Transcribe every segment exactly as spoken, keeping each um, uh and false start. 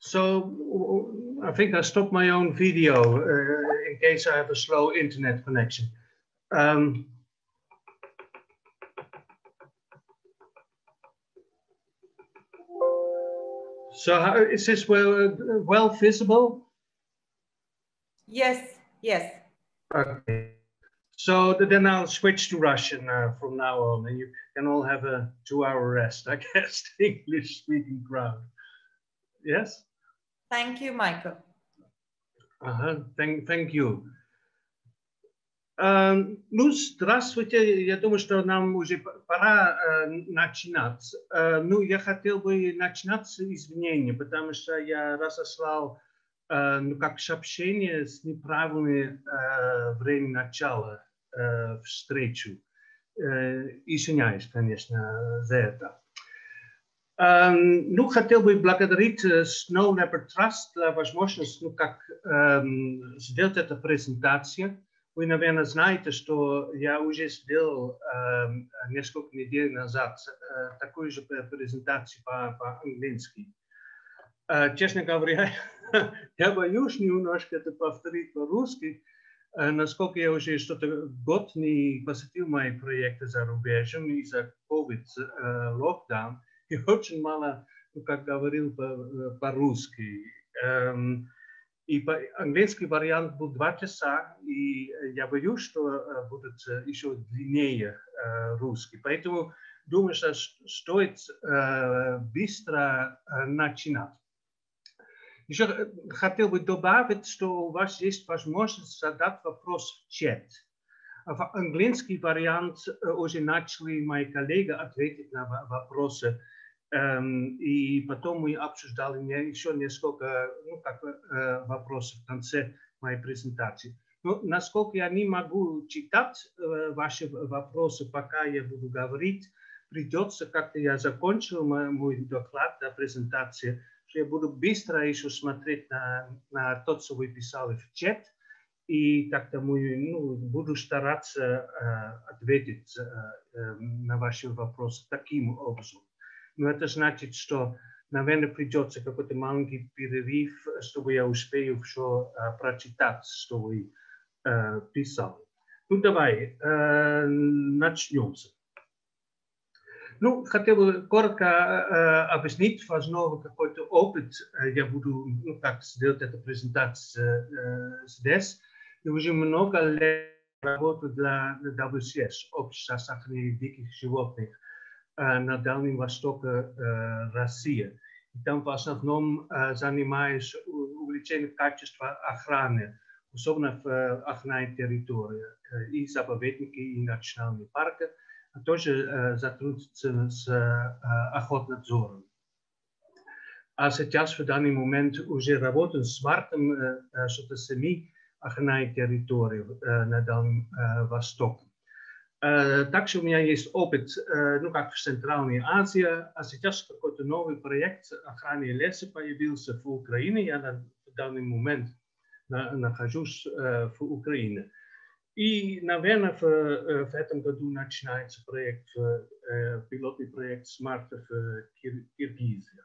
So I think I stopped my own video uh, in case I have a slow internet connection. Um, so how, is this well, well visible? Yes, yes. Okay. So then I'll switch to Russian uh, from now on, and you can all have a two-hour rest, I guess, the English-speaking crowd. Yes? Thank you, Michael. Ага, thank, thank you. Uh, ну, здравствуйте. Я думаю, что нам уже пора uh, начинать. Uh, ну, я хотел бы начинать с извинения, потому что я разослал uh, ну, как сообщение с неправильным uh, временем начала uh, встречи. Uh, извиняюсь, конечно, за это. Um, ну, хотел бы благодарить uh, Snow Leopard Trust за возможность, ну, как um, сделать эту презентацию. Вы, наверное, знаете, что я уже сделал um, несколько недель назад uh, такую же презентацию по-английски. Uh, честно говоря, я боюсь немножко это повторить по-русски, uh, насколько я уже что-то год не посетил мои проекты за рубежом из-за ковид-локдаун. И очень мало, ну, как говорил по-русски. Um, и по английский вариант был два часа, и я боюсь, что uh, будет uh, еще длиннее uh, русский. Поэтому думаю, что стоит uh, быстро uh, начинать. Еще хотел бы добавить, что у вас есть возможность задать вопрос в чат. В английский вариант уже начали мои коллеги ответить на вопросы. Um, и потом мы обсуждали еще несколько ну, как, uh, вопросов в конце моей презентации. Но насколько я не могу читать uh, ваши вопросы, пока я буду говорить, придется, как-то я закончил мой, мой доклад, да, презентации, что я буду быстро еще смотреть на, на то, что вы писали в чат, и как-то ну, буду стараться uh, ответить uh, uh, на ваши вопросы таким образом. Но это значит, что, наверное, придется какой-то маленький перерыв, чтобы я успею все uh, прочитать, что вы uh, писали. Ну, давай, uh, начнем. Ну, хотел бы коротко uh, объяснить, возможно, какой-то опыт. Uh, я буду, ну, как сделать эту презентацию uh, здесь. Я уже много лет работаю для дабл ю си эс, Общество сохранения диких животных, на Дальнем Востоке России. И там в основном занимаюсь увеличением качества охраны, особенно в охранной территории, и заповедники, и национальные парки, а тоже сотрудничаю с охотнадзором. А сейчас в данный момент уже работаю с марком что-то семи охранной территории на Дальнем Востоке. Uh, также у меня есть опыт, uh, ну, как в Центральной Азии, а сейчас какой-то новый проект охраны леса появился в Украине. Я на данный момент на, нахожусь uh, в Украине. И, наверное, в, uh, в этом году начинается проект, uh, пилотный проект SMART в Кир Киргизии.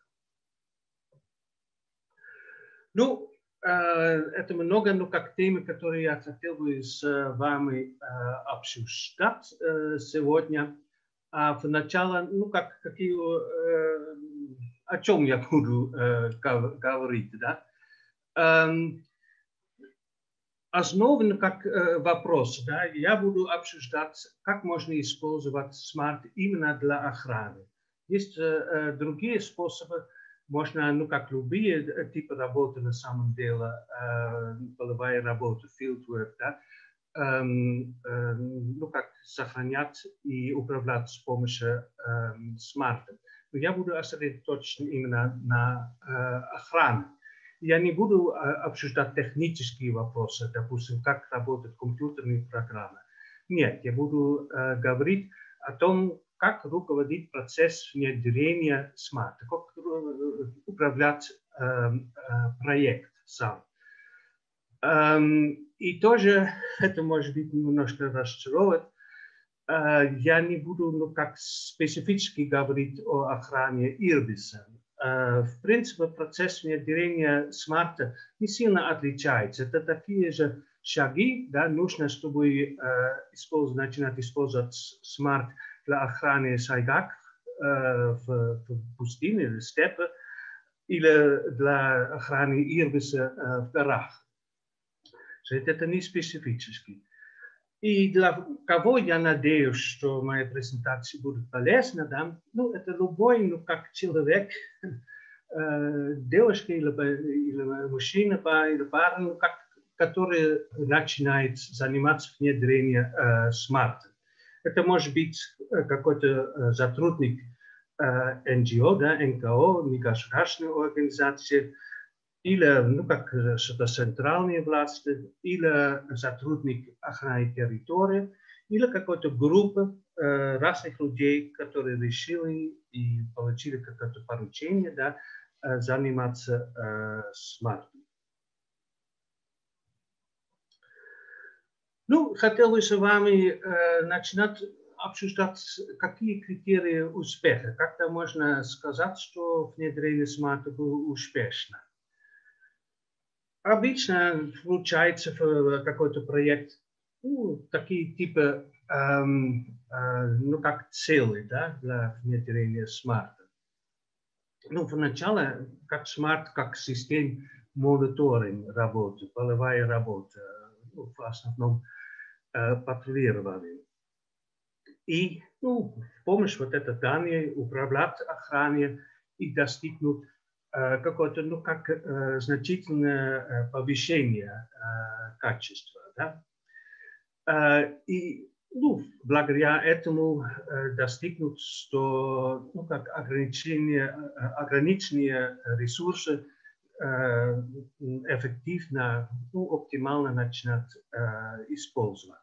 Ну, Uh, это много, но как темы, которые я хотел бы с вами uh, обсуждать uh, сегодня. А в начале, ну, как, какие, uh, о чем я буду uh, говорить, да? Um, основан как uh, вопрос, да, я буду обсуждать, как можно использовать смарт именно для охраны. Есть uh, другие способы. Можно, ну, как любые типы работы на самом деле, э, полевая работа, fieldwork, да, э, э, ну, как сохранять и управлять с помощью э, смарта. Но я буду сосредоточен именно на э, охране. Я не буду э, обсуждать технические вопросы, допустим, как работают компьютерные программы. Нет, я буду э, говорить о том, как руководить процесс внедрения смарта, как управлять э, э, проект сам. Эм, и тоже, это может быть немножко разочаровывает, э, я не буду ну, как специфически говорить о охране ирбиса. В принципе, процесс внедрения смарта не сильно отличается. Это такие же шаги, да, нужно, чтобы использовать, начинать использовать смарт для охраны сайгак в, в пустыне или степи, или для охраны ирбиса в горах. Это не специфически. И для кого я надеюсь, что моя презентация будет полезна, да? Ну, это любой, ну, как человек, э, девушка или, или мужчина, или парень, ну, как, который начинает заниматься внедрением э, смарта. Это может быть какой-то э, сотрудник э, эн джи о, да, эн ка о, негосударственной организации, или, ну, как что-то центральные власти, или сотрудник охраны территории, или какая-то группа э, разных людей, которые решили и получили какое-то поручение, да, э, заниматься э, смартом. Ну, хотел бы с вами э, начинать обсуждать, какие критерии успеха. Как-то можно сказать, что внедрение смарта было успешно. Обычно включается в какой-то проект, ну, такие типа, эм, э, ну, как цели, да, для внедрения смарта. Ну, вначале, как смарт, как система мониторинга работы, полевая работа, ну, в основном э, патрулирование. И, ну, с помощью вот этого данные управлять охраной и достигнуть э, какое-то, ну, как э, значительное э, повышение э, качества, да? Э, и, ну, благодаря этому э, достигнуть, что, ну, как ограничение, э, ограниченные ресурсы э, эффективно, ну, оптимально начинать э, использовать.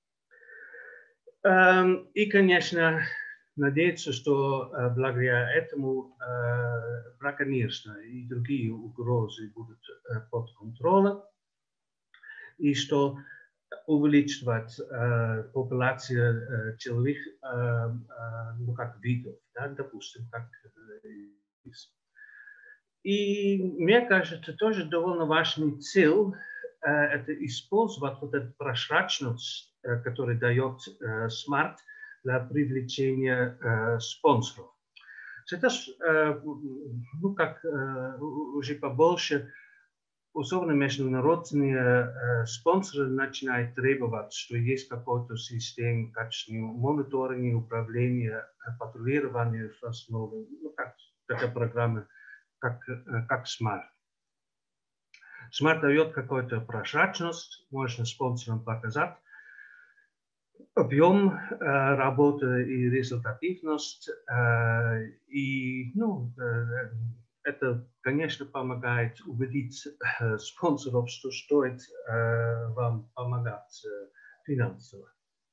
И, конечно, надеяться, что благодаря этому браконьерство и другие угрозы будут под контролем, и что увеличивать популяцию человек, ну, как видов, да, допустим, как. И мне кажется, тоже довольно важный цель – это использовать вот эту прозрачность, которую дает смарт для привлечения спонсоров. Это, ну, как уже побольше, особенно международные спонсоры начинают требовать, что есть какой-то система качественного мониторинга, управления, патрулирования в основе, ну, как такая программа, как, как смарт. Смарт дает какую-то прозрачность, можно спонсорам показать объем э, работы и результативность. Э, и, ну, э, это, конечно, помогает убедить э, спонсоров, что стоит э, вам помогать э, финансово.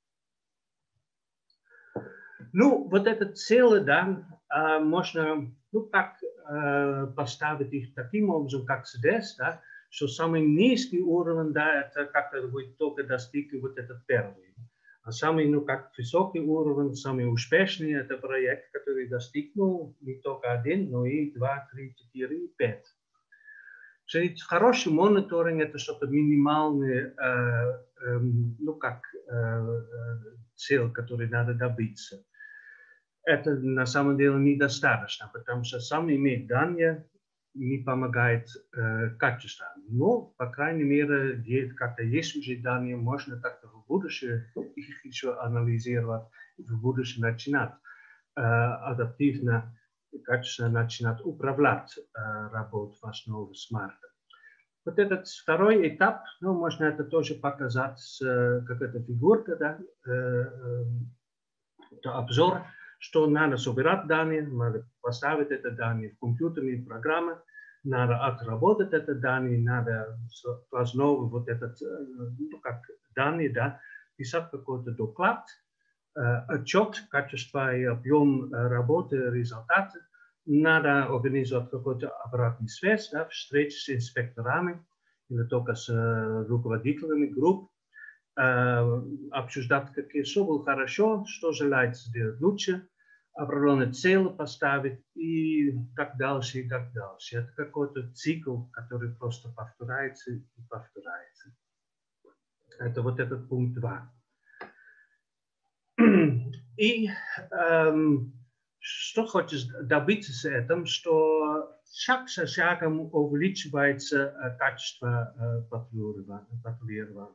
Ну, вот эта цель, да, э, можно, ну, как э, поставить их таким образом, как здесь, да, что самый низкий уровень, да, это как-то вы только достигли вот этот первый. А самый, ну, как высокий уровень, самый успешный, это проект, который достигнул не только один, но и два, три, четыре, пять. Хороший мониторинг – это что-то минимальное, э, э, ну, как э, цель, которой надо добиться. Это на самом деле недостаточно, потому что сам иметь данные не помогает э, качеству. Но, по крайней мере, как-то есть уже данные, можно как-то в будущем их еще анализировать, в будущем начинать э, адаптивно, качественно начинать управлять э, работу в основе смарта. Вот этот второй этап, ну, можно это тоже показать, э, как эта фигурка, да, э, э, это обзор, что надо собирать данные, надо поставить это данные в компьютерные программы, надо отработать это данные, надо в основу вот этот, ну, как данные, да, писать какой-то доклад, э, отчет, качество и объем работы, результаты. Надо организовать какую-то обратную связь, да, встречи с инспекторами или только с э, руководителями групп, э, обсуждать, какие, что было хорошо, что желает сделать лучше, определенные цели поставить и так дальше, и так дальше. Это какой-то цикл, который просто повторяется и повторяется. Это вот этот пункт два. И эм, что хочешь добиться с этим, что шаг за шагом увеличивается э, качество э, патрулирования.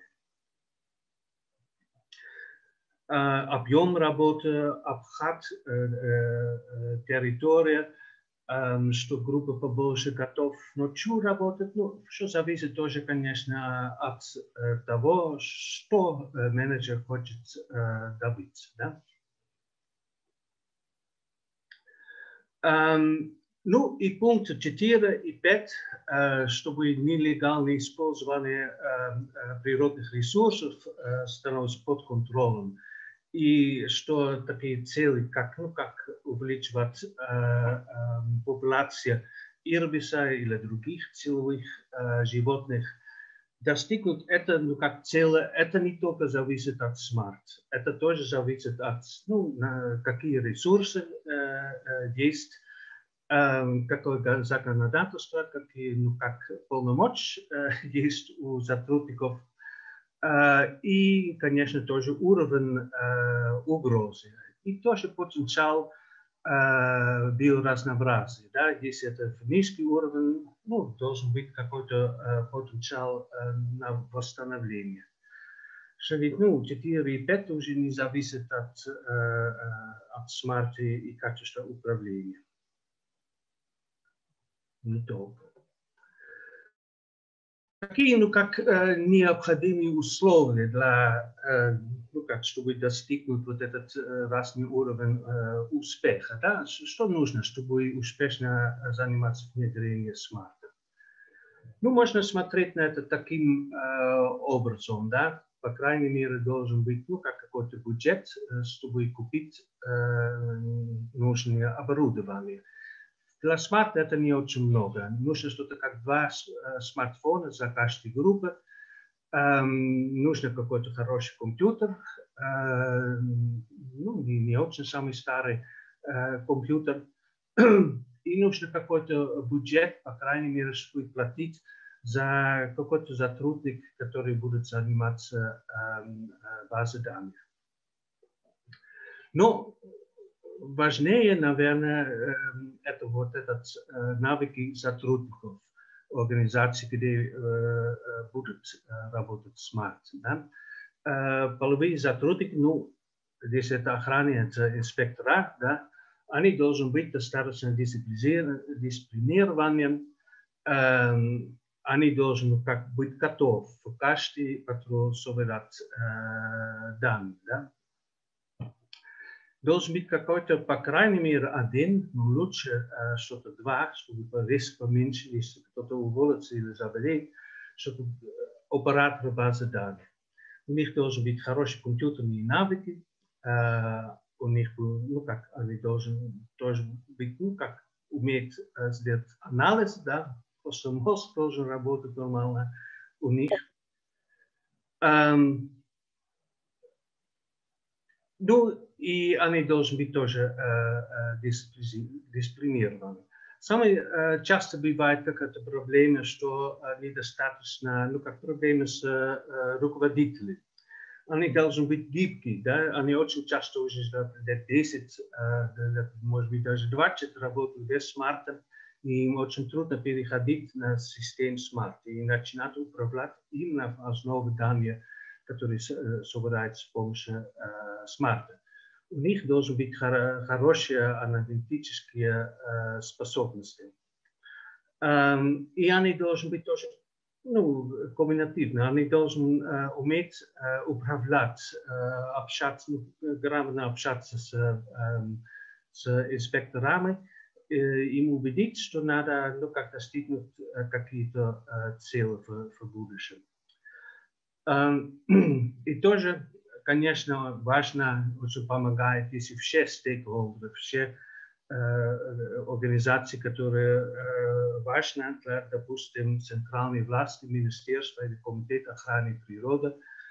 Э, объем работы, обхват э, э, территории, э, что группа побольше готов ночью работать. Ну, все зависит тоже, конечно, от э, того, что э, менеджер хочет э, добиться. Да? Um, ну и пункты четыре и пять, uh, чтобы нелегальное использование uh, природных ресурсов uh, становится под контролем. И что такие цели, как, ну, как увеличивать uh, uh, популяцию ирбиса или других силовых uh, животных, достигнуть это, ну, как цель, это не только зависит от смарт, это тоже зависит от, ну, какие ресурсы э, э, есть, э, какое законодательство, какие, ну, как полномочия э, есть у сотрудников, э, и, конечно, тоже уровень э, угрозы, и тоже потенциал э, биоразнообразия. Да? Если это низкий уровень, ну, должен быть какой-то э, потенциал э, на восстановление. Что ведь, ну, четыре и пять уже не зависит от, э, от смарта и качества управления. Не только. Какие, ну, как э, необходимые условия для, э, ну, как, чтобы достигнуть вот этот э, разный уровень э, успеха, да? Что нужно, чтобы успешно заниматься внедрением смарта? Ну, можно смотреть на это таким э, образом, да? По крайней мере, должен быть, ну, как какой-то бюджет, э, чтобы купить э, нужное оборудование. Для смарта это не очень много. Нужно что-то как два э, смартфона за каждой группы. Эм, нужно какой-то хороший компьютер. Э, ну, не, не очень самый старый э, компьютер. И нужно какой-то бюджет, по крайней мере, чтобы платить за какой-то сотрудник, который будет заниматься э, базой данных. Но важнее, наверное, это вот этот навыки сотрудников организации, где будут работать смарт. Да? Половые сотрудники, ну, если это охрана, это инспектора, да, они должны быть достаточно дисциплинированными, они должны как быть готовы в каждый патруль собирать данные. Да? Должен быть какой-то, по крайней мере, один, но лучше э, что-то два, чтобы риск поменьше, если кто-то уволится или заболеет, чтобы оператор базы данных. У них должны быть хорошие компьютерные навыки, э, у них, ну, как, они должны тоже быть, ну, как, уметь э, сделать анализ, да, просто мозг должен работать нормально у них. Um, ну, и они должны быть тоже э, дисциплинированы. Самое э, часто бывает какая-то проблема, что э, недостаточно, ну, как проблемы с э, руководителями. Они должны быть гибкие, да, они очень часто уже лет десять, э, может быть даже двадцать работают без смарта, и им очень трудно переходить на систему смарт и начинать управлять именно в основе данных, которые э, собираются с помощью э, смарта. У них должны быть хор хорошие аналитические э, способности. Um, и они должны быть тоже, ну, комбинативны. Они должны э, уметь э, управлять, э, общаться, грамотно общаться с, э, с инспекторами, э, им убедить, что надо, ну, как достигнуть э, какие-то э, цели в, в будущем. Um, и тоже, конечно, важно, очень помогает, если все стейкхолдеры, все организации, которые э, важны для, допустим, центральной власти, министерства или комитет охраны природы,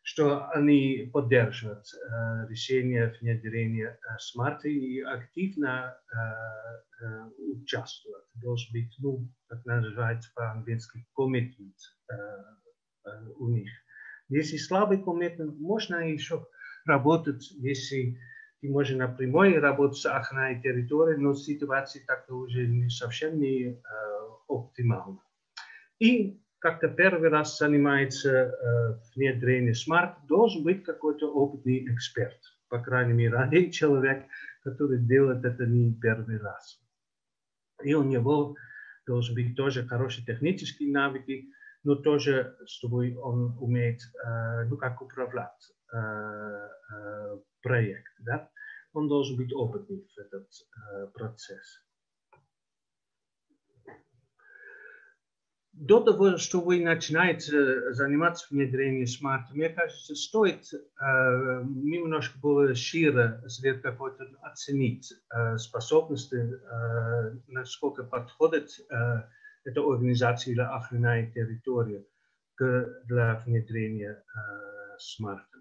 что они поддерживают э, решение внедрения э, смарта и активно э, э, участвуют. Должен быть, ну, как называется по-английски, commitment э, э, у них. Если слабый commitment, можно еще работать, если ты можешь напрямую работать с охраной территории, но ситуация так-то уже не совсем не э, оптимальна. И как-то первый раз занимается э, внедрением смарт, должен быть какой-то опытный эксперт. По крайней мере, один человек, который делает это не первый раз. И у него должен быть тоже хорошие технические навыки, но тоже, чтобы он умеет, э, ну, как управлять э, э, проект. Да? Он должен быть опытный в этот э, процесс. До того, что вы начинаете заниматься внедрением смарта, мне кажется, стоит э, немножко более шире какой-то оценить э, способности, э, насколько подходит э, эта организация или охранная территория для внедрения э, смарта.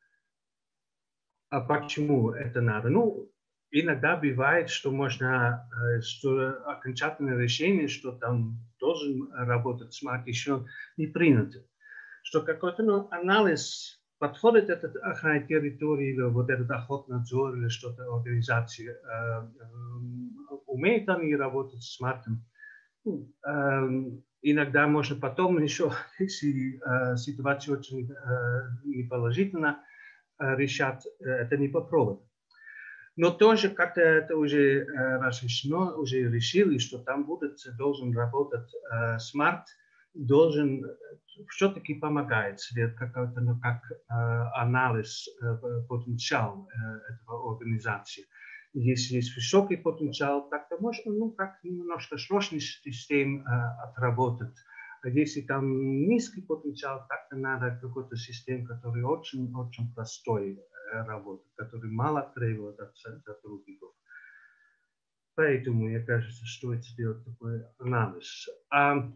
А почему это надо? Ну, иногда бывает, что можно, что окончательное решение, что там должен работать смарт, еще не принято. Что какой-то ну, анализ, подходит этот охрана территории, или вот этот охотнадзор, или что-то организация, э, э, умеют они работать с смартом. Э, иногда можно потом еще, если э, ситуация очень э, неположительна, решат это не попробовать. Но тоже как-то это уже э, разрешено, уже решили, что там будет, должен работать э, смарт, должен все-таки помогать, какой-то ну, как э, анализ э, потенциала э, этого организации. Если есть высокий потенциал, так-то можно ну, как немножко сложный систем э, отработать. А если там низкий потенциал, так-то надо какой-то систем, который очень-очень простой э, работает, который мало требует от сотрудников. Поэтому, мне кажется, стоит сделать такой анализ. А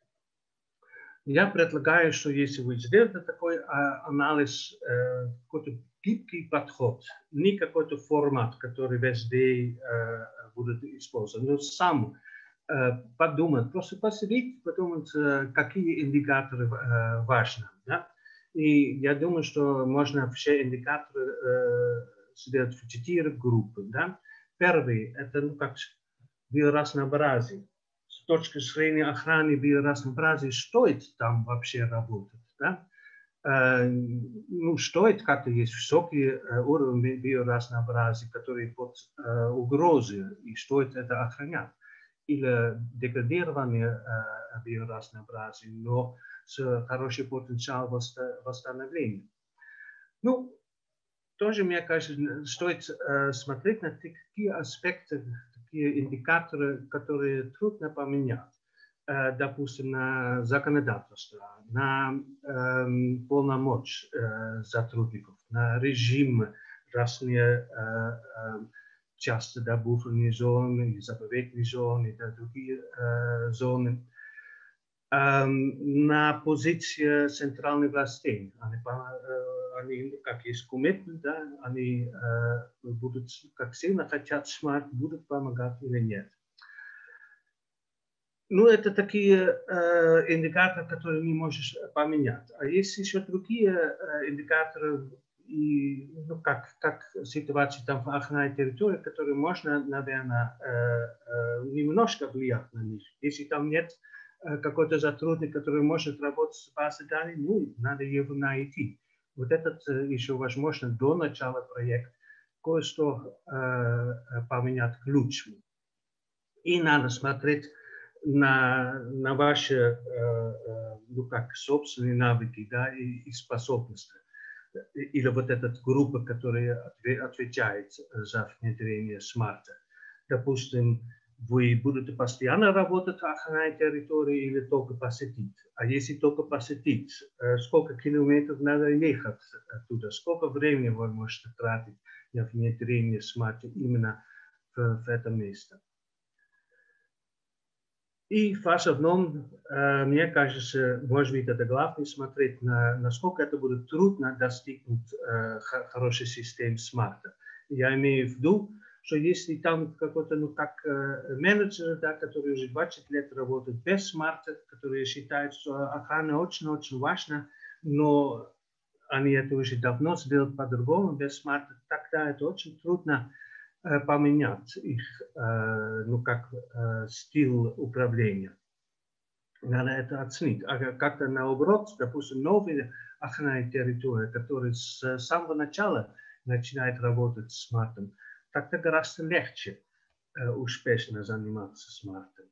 я предлагаю, что если вы сделаете такой а, анализ, э, какой-то гибкий подход, не какой-то формат, который везде э, будет использован, но сам подумать, просто посидеть, подумать, какие индикаторы э, важны. Да? И я думаю, что можно все индикаторы э, сделать в четыре группы. Да? Первый – это ну, как биоразнообразие. С точки зрения охраны биоразнообразия стоит там вообще работать. Да? Э, ну, стоит как-то есть высокий э, уровень биоразнообразия, который под э, угрозой, и стоит это охранять. Или деградирование э, биоразнообразия, но с хорошим потенциалом восстановления. Ну, тоже, мне кажется, стоит э, смотреть на такие аспекты, такие индикаторы, которые трудно поменять. Э, допустим, на законодательство, на э, полномочия э, сотрудников, на режим разные э, э, часто да, буферные зоны, заповедные зоны и другие э, зоны. Э, на позиции центральных властей. Они, э, они как есть commitment, да, они э, будут, как сильно хотят смарт, будут помогать или нет. Ну, это такие э, индикаторы, которые не можешь поменять. А есть еще другие э, индикаторы, и, ну, как, как ситуация там в охранной территории, которые можно, наверное, э, э, немножко влиять на них. Если там нет э, какой-то сотрудник, который может работать с базой данных, ну, надо его найти. Вот это э, еще возможно до начала проекта кое-что э, поменять ключ. И надо смотреть на, на ваши э, э, ну, как, собственные навыки, да, и, и способности. Или вот эта группа, которая отвечает за внедрение смарта. Допустим, вы будете постоянно работать в охранной территории или только посетить. А если только посетить, сколько километров надо ехать оттуда, сколько времени вы можете тратить на внедрение смарта именно в, в это место. И в основном, мне кажется, может быть, это главное смотреть, на, насколько это будет трудно достигнуть хорошей системы смарта. Я имею в виду, что если там какой-то, ну, как менеджер, да, который уже двадцать лет работает без смарта, которые считают, что охрана очень-очень важна, но они это уже давно сделают по-другому, без смарта, тогда это очень трудно поменять их, ну, как стиль управления. Надо это оценить. А как-то наоборот, допустим, новые охранные территории, которые с самого начала начинают работать с смартом, тогда гораздо легче успешно заниматься смартом.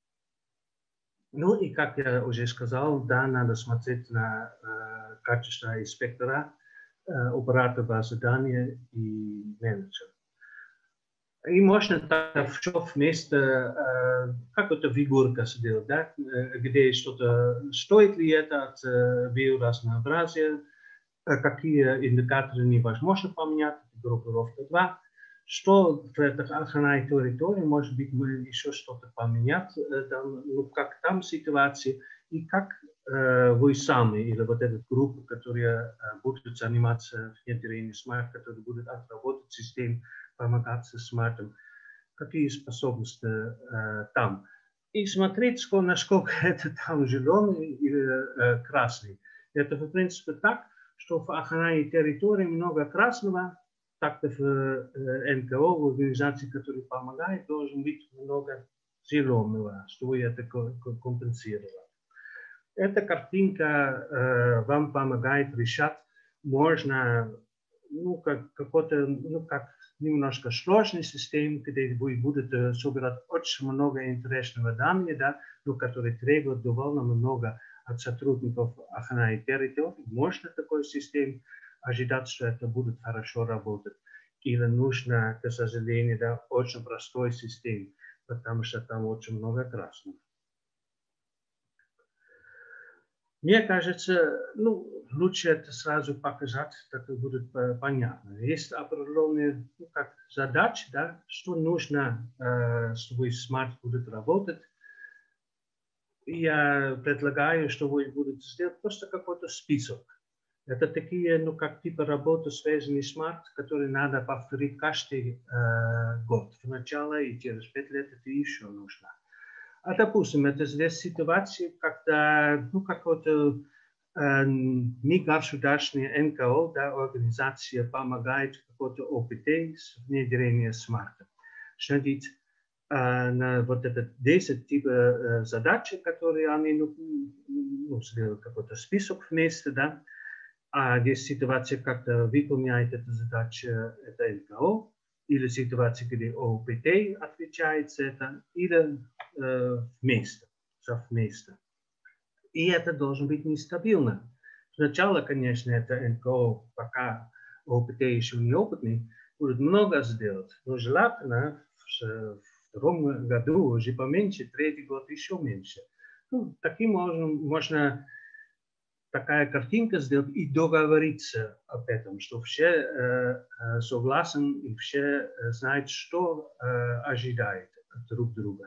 Ну и, как я уже сказал, да, надо смотреть на э, качество инспектора, э, оператора базы данных и менеджера. И можно так все вместе, э, какую-то фигурку сделать, да, где что-то, стоит ли это от э, биоразнообразия, э, какие индикаторы невозможно поменять, группировка два. Что в этой охранной территории, может быть, мы еще что-то поменять, там, ну, как там ситуация, и как э, вы сами, или вот эта группа, которая э, будет заниматься внедрением смарта, которая будет отработать систему, помогать с смартом, какие способности э, там. И смотреть, сколько, насколько это там зеленый или э, красный. Это, в принципе, так, что в охранной территории много красного, так-то в эн ка о, в организации, которая помогает, должен быть много зеленого, чтобы это компенсировать. Эта картинка э, вам помогает решать, можно, ну, как, какой-то, ну, как немножко сложной системы, где вы будете собирать очень много интересного данных, да, но которые требуют довольно много от сотрудников охраны территории. Можно такой систему ожидать, что это будет хорошо работать. Или нужно, к сожалению, да, очень простой систем, потому что там очень много красного. Мне кажется, ну, лучше это сразу показать, так и будет понятно. Есть определенные, ну, как задачи, да, что нужно, э, чтобы смарт будет работать. Я предлагаю, что вы будете сделать просто какой-то список. Это такие, ну, как типа работы, связанные с смарт, которые надо повторить каждый э, год. Сначала и через пять лет это еще нужно. А допустим, это здесь ситуация, когда, ну, какой-то э, негосударственный эн ка о, да, организация помогает какой-то о пэ тэ с внедрением смарта. Значит, э, на вот это десять типа э, задач, которые они, ну, ну, сделают какой-то список вместе, да, а есть ситуация, когда выполняет эту задачу это эн ка о, или ситуация, где о пэ тэ отвечает за это, или э, вместе, совместно. И это должно быть нестабильно. Сначала, конечно, это эн ка о, пока о пэ тэ еще неопытный, будет много сделать, но желательно в втором году уже поменьше, третий год еще меньше. Ну, таким образом можно такая картинка сделать и договориться об этом, что все э, согласны и все знают, что э, ожидает друг друга.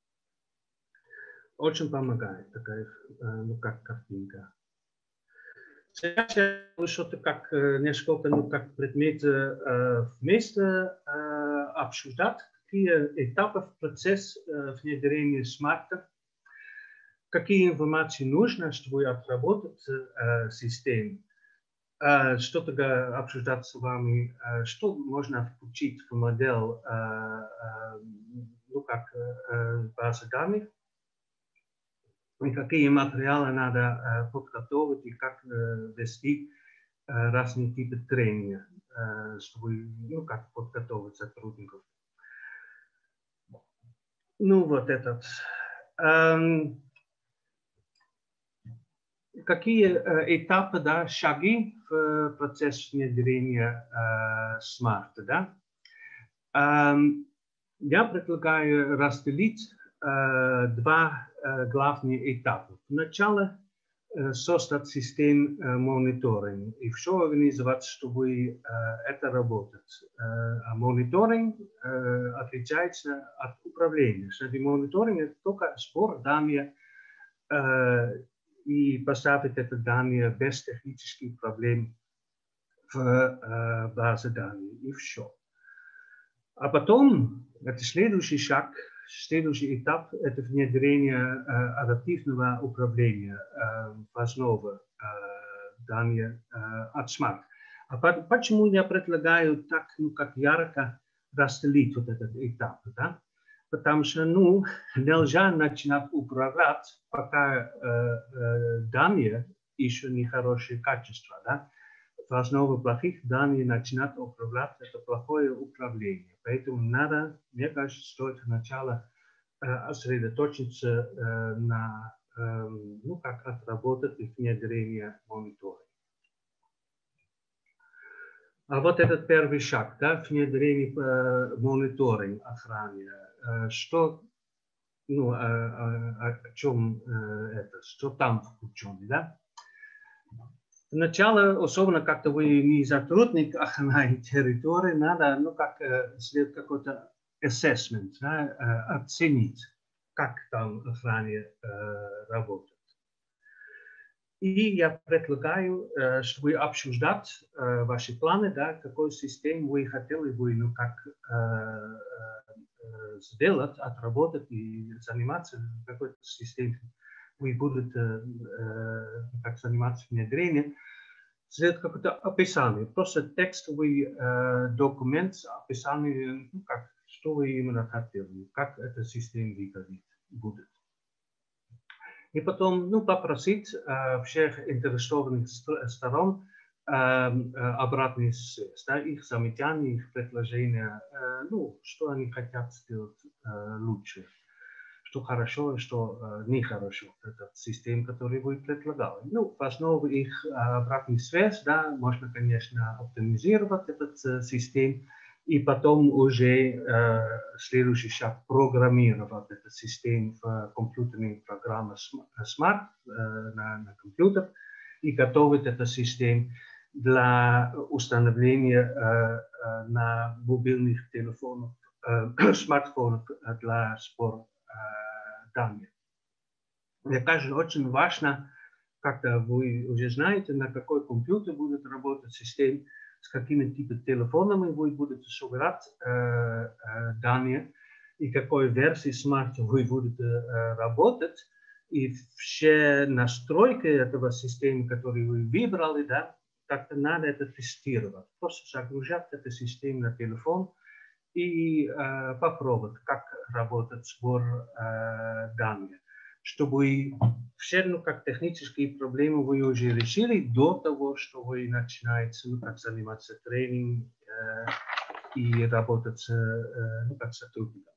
Очень помогает такая, э, ну, как картинка. Сейчас я что-то как несколько, ну, как предметы э, вместе э, обсуждать, какие этапы в процесс э, внедрения смарта, какие информации нужно, чтобы отработать э, систему. Uh, что-то обсуждать с вами, uh, что можно включить в модель, uh, uh, ну, как uh, базы данных, и какие материалы надо uh, подготовить и как uh, вести uh, разные типы тренинга, uh, чтобы, ну, как подготовить сотрудников. Ну, вот этот. Um, Какие э, этапы, да, шаги в э, процесс внедрения э, смарта, да? Эм, я предлагаю разделить э, два э, главные этапа. Сначала создать систему мониторинга и все организовать, чтобы это работает. А мониторинг отличается от управления. Что мониторинг это только сбор данных и поставить это данные без технических проблем в базе данных и все. А потом, это следующий шаг, следующий этап, это внедрение адаптивного управления в основу данных от смарт. А почему я предлагаю так, ну, как ярко разделить вот этот этап, да? Потому что, ну, нельзя начинать управлять, пока данные еще не хорошее качество, да? В основе плохих данных начинать управлять – это плохое управление. Поэтому надо, мне кажется, стоит сначала э, сосредоточиться э, на, э, ну, как отработать и внедрение мониторинга. А вот этот первый шаг, да, внедрение э, мониторинга охраны. Э, что, ну, э, э, о чем э, это, что там включено, да? Сначала, особенно как-то вы не сотрудник охраны территории, надо, ну, как сделать какой-то assessment, да, оценить, как там охрана работает. И я предлагаю, чтобы обсуждать ваши планы, да, какую систему вы хотели бы, ну, как сделать, отработать и заниматься какой-то системой. Вы будете э, как заниматься внедрением, сделать какое-то описание, просто текстовый э, документ с описанием, ну, как, что вы именно хотели, как эта система выглядит будет. И потом, ну, попросить э, всех интересованных сторон э, обратной связи, да, их замечания, их предложения, э, ну, что они хотят сделать э, лучше. Что хорошо и что э, нехорошо. Это система, которую вы предлагали. Ну, в основе их э, обратной связи, да, можно, конечно, оптимизировать эту э, систему и потом уже э, следующий шаг программировать эту систему в компьютерные программы Smart э, на, на компьютер и готовить эту систему для установления э, э, на мобильных телефонах, э, смартфонах для сбора данных. Мне кажется, очень важно, как-то вы уже знаете, на какой компьютер будет работать система, с какими типами телефонами вы будете собирать э, э, данные и какой версии смарта вы будете э, работать. И все настройки этого системы, которые вы выбрали, да, как-то надо это тестировать. Просто загружать эту систему на телефон и э, попробовать, как работает сбор э, данных, чтобы все, ну, как технические проблемы вы уже решили до того, что вы начинаете, ну, как заниматься тренингом э, и работать э, ну, как сотрудником.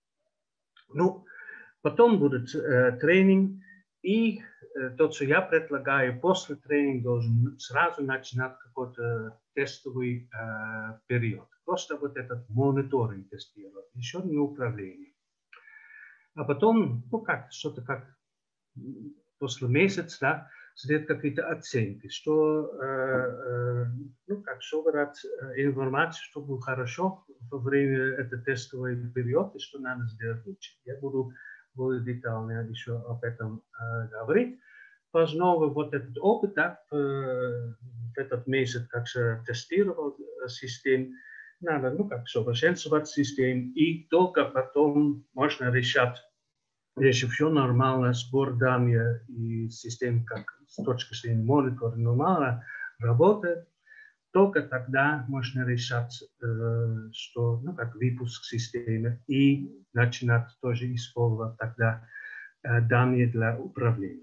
Ну, потом будет э, тренинг, и э, то, что я предлагаю, после тренинга должен сразу начинать какой-то тестовый э, период. Просто вот этот мониторинг тестировать, еще не управление. А потом, ну как, что-то как после месяца, да, сделать какие-то оценки, что, э, э, ну как, собрать информацию, чтобы хорошо во время этого тестового периода, что надо сделать лучше. Я буду более детально еще об этом э, говорить. По основе вот этот опыт, да, в, в этот месяц, как же тестировал систему, надо, ну как, совершенствовать систему, и только потом можно решать, если все нормально, сбор данных и система, как с точки зрения монитора, нормально работает, только тогда можно решать, э, что, ну как, выпуск системы и начинать тоже использовать тогда э, данные для управления.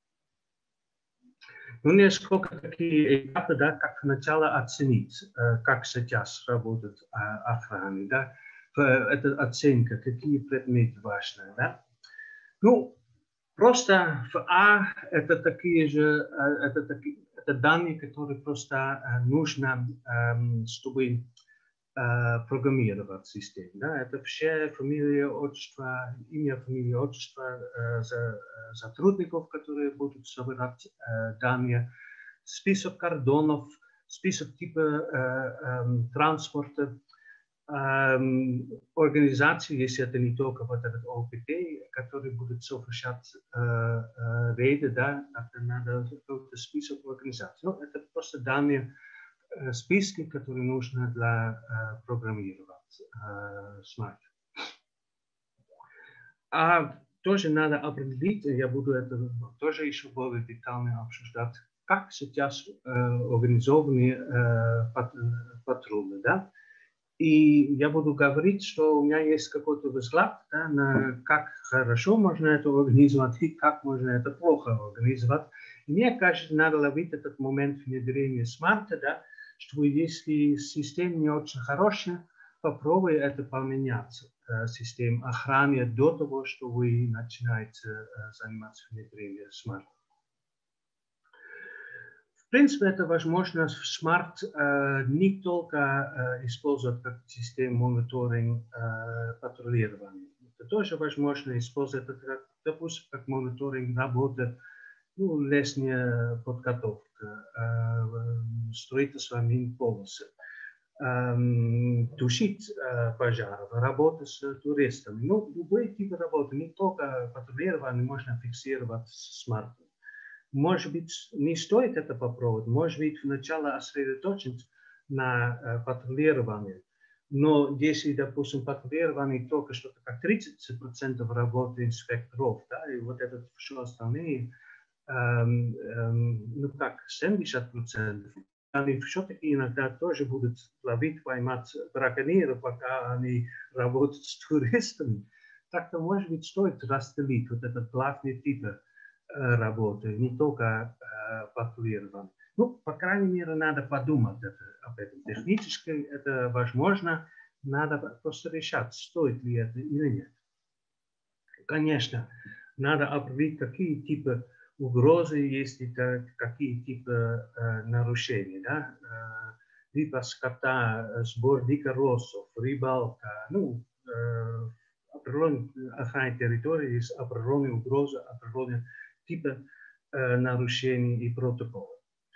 Ну, несколько такие этапы, да, как сначала оценить, э, как сейчас работает э, охрана, да, это оценка, какие предметы важны, да. Ну, просто в А это такие же, э, это, такие, это данные, которые просто э, нужно, э, чтобы программировать систему. Да? Это все фамилии, отчества, имя, фамилия, отчества за, сотрудников, которые будут собирать данные, список кордонов, список типа транспорта, организации, если это не только вот этот о пи ти, который будет совершать рейды, да, это надо какой-то список организаций. Ну, это просто данные, списки, которые нужны для uh, программировать uh, Smart. А тоже надо определить, я буду это тоже еще более детально обсуждать, как сейчас uh, организованы uh, пат, патрули, да? И я буду говорить, что у меня есть какой-то взгляд, да, на как хорошо можно это организовать и как можно это плохо организовать. Мне кажется, надо ловить этот момент внедрения смарта, да, что если система не очень хорошая, попробуй это поменять, э, систему охраны до того, что вы начинаете э, заниматься внедрением смарта. В принципе, это возможно в Smart э, не только э, использовать как систему мониторинга э, патрулирования. Это тоже возможно использовать, как, допустим, как мониторинг работы, ну, лесная подготовка, э, строительство мин-полосы, э, тушить э, пожары, работа с туристами. Ну, любые типы работы, не только патрулирование можно фиксировать с Smart. Может быть, не стоит это попробовать, может быть, вначале сосредоточиться на э, патрулировании. Но если, допустим, патрулирование только что-то как тридцать процентов работы инспекторов, да, и вот это все остальные, эм, эм, ну как, семьдесят процентов, они все-таки иногда тоже будут ловить, поймать браконьеров, пока они работают с туристами. Так-то, может быть, стоит разделить вот этот главный тип работы, не только э, патрулирование. Ну, по крайней мере, надо подумать это, об этом. Технически это возможно, надо просто решать, стоит ли это или нет. Конечно, надо определить, какие типы угрозы есть, и какие типы э, нарушений. Да? Э, либо скота, сбор дикоросов, рыбалка, ну, э, определенная охрана территории, есть определенные угрозы, определенные типа э, нарушений и протоколов.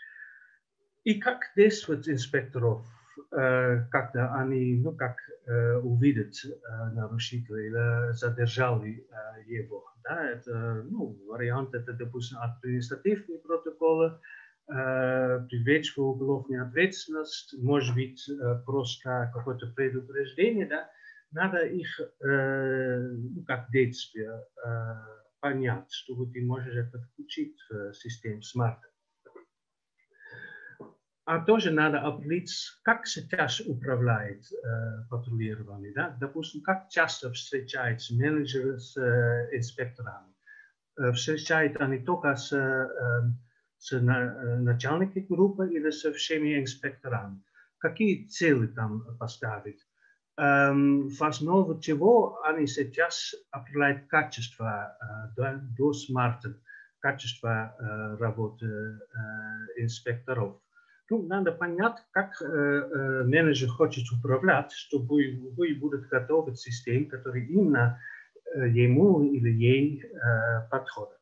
И как действуют инспекторов, э, когда они, ну, как э, увидят э, нарушителя или задержали э, его. Да? Это, ну, вариант, это, допустим, административные протоколы, э, привлечь в уголовную ответственность, может быть, э, просто какое-то предупреждение, да? Надо их, э, ну, как действия, э, понять, чтобы ты можешь это включить в систему смарт. А тоже надо определить, как сейчас управляет э, патрулирование. Да? Допустим, как часто встречаются менеджеры с э, инспекторами. Э, встречают они только с, э, с на, начальниками группы или со всеми инспекторами. Какие цели там поставить? Um, в основу чего они сейчас определяют качество uh, до, до смарта, качество uh, работы uh, инспекторов. Ну, надо понять, как uh, uh, менеджер хочет управлять, чтобы вы будете готовить систему, которая именно uh, ему или ей uh, подходит.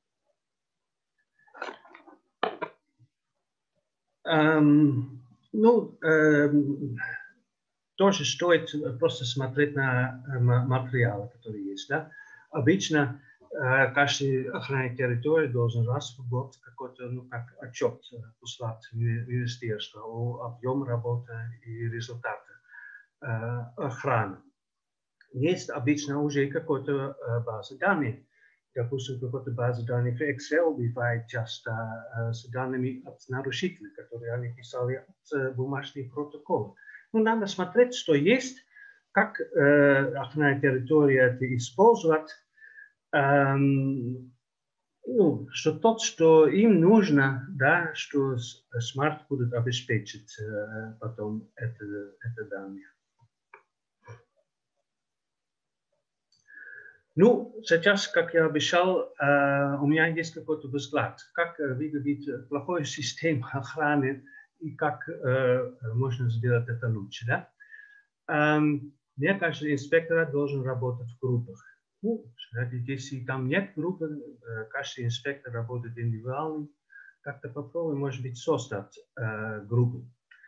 Um, ну, um, тоже стоит просто смотреть на материалы, которые есть. Да? Обычно э, каждый охранник территории должен раз в год какой-то, ну, как отчет послать в министерство о объеме работы и результаты э, охраны. Есть обычно уже какая-то э, база данных. Допустим, какая-то база данных в Excel бывает часто э, с данными от нарушителей, которые они писали от э, бумажных протоколов. Ну, надо смотреть, что есть, как э, охранная территория это использовать, эм, ну, что то, что им нужно, да, что смарт будет обеспечить э, потом это, это данные. Ну, сейчас, как я обещал, э, у меня есть какой-то взгляд, как э, выглядит плохая система охраны и как э, можно сделать это лучше. Да? Um, мне кажется, инспектор должен работать в группах. Ну, если там нет группы, каждый инспектор работает индивидуально, как-то попробуй, может быть, создать э, группу.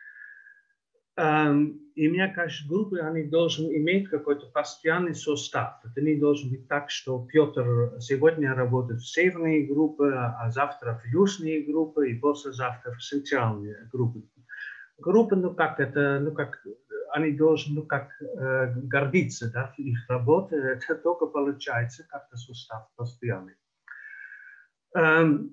Um, и мне кажется, группы, они должны иметь какой-то постоянный состав. Это не должен быть так, что Петр сегодня работает в северные группы, а завтра в южные группы и послезавтра в центральные группы. Группы, ну как это, ну как, они должны, ну как, э, гордиться, да, их работой. Это только получается как-то состав постоянный. Um,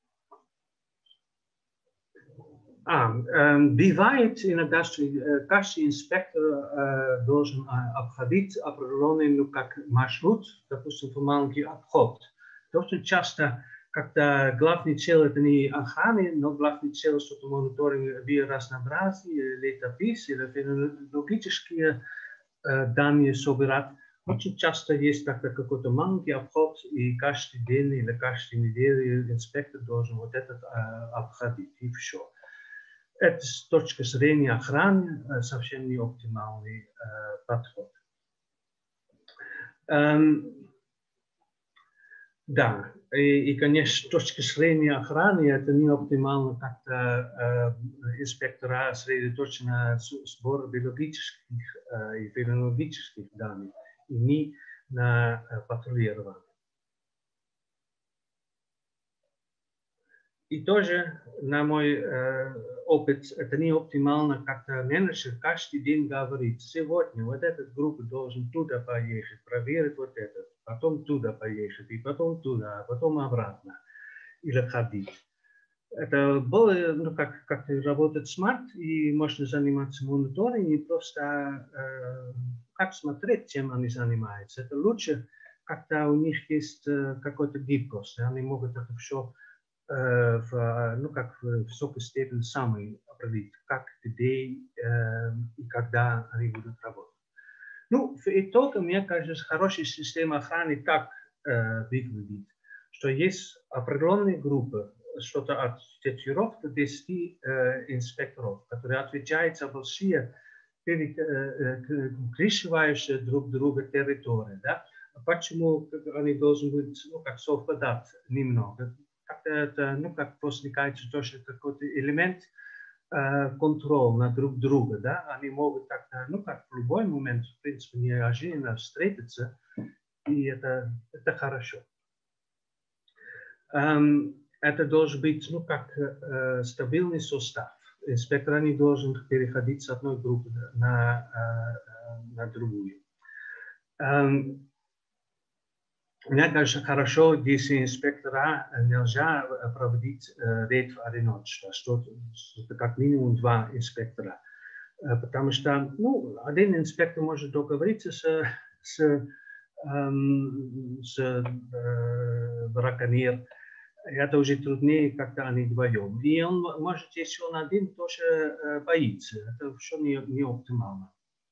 А, э, бывает иногда, что э, каждый инспектор э, должен э, обходить определенный, ну, как маршрут, допустим, формальный обход. Очень часто, когда главный цель это не охрана, но главный цель что-то мониторинг биоразнообразия, летопис или фенологические э, данные собирать. Очень часто есть какой-то маленький обход, и каждый день или каждую неделю инспектор должен вот этот э, обходить, и все. Это с точки зрения охраны совсем не оптимальный э, подход. Эм, да, и, и, конечно, с точки зрения охраны это не оптимально как-то э, инспектора сосредоточены на сборе биологических э, и фенологических данных, и не на э, патрулирование. И тоже, на мой э, опыт, это не оптимально, как-то менеджер каждый день говорит, сегодня вот эта группа должен туда поехать, проверить вот это, потом туда поехать, и потом туда, а потом обратно, или ходить. Это более, ну, как, как работает смарт, и можно заниматься мониторингом, и просто э, как смотреть, чем они занимаются. Это лучше, как-то у них есть э, какой-то гибкость, они могут это все в, ну, как в высокой степени сами определить, как, где э, и когда они будут работать. Ну, в итоге, мне кажется, хорошая система охраны так э, выглядит, что есть определенные группы, что-то от четырёх до десяти э, инспекторов, которые отвечают за большие перекрещивающие друг друга территории. Да? Почему они должны быть, ну, как совпадать немного? Это, ну, как возникает тоже какой-то элемент э, контроля на друг друга, да, они могут как-то, ну, как в любой момент, в принципе, неожиданно встретиться, и это, это хорошо. Эм, это должен быть, ну, как э, стабильный состав. Инспектор не должен переходить с одной группы на, э, на другую. Эм, Мне кажется, хорошо, если инспектора нельзя проводить рейд в одиночку, что это как минимум два инспектора. Потому что, ну, один инспектор может договориться с, с, эм, с э, браконьером. Это уже труднее, как-то они вдвоем. И он может, если он один, тоже э, боится. Это все не, не оптимально.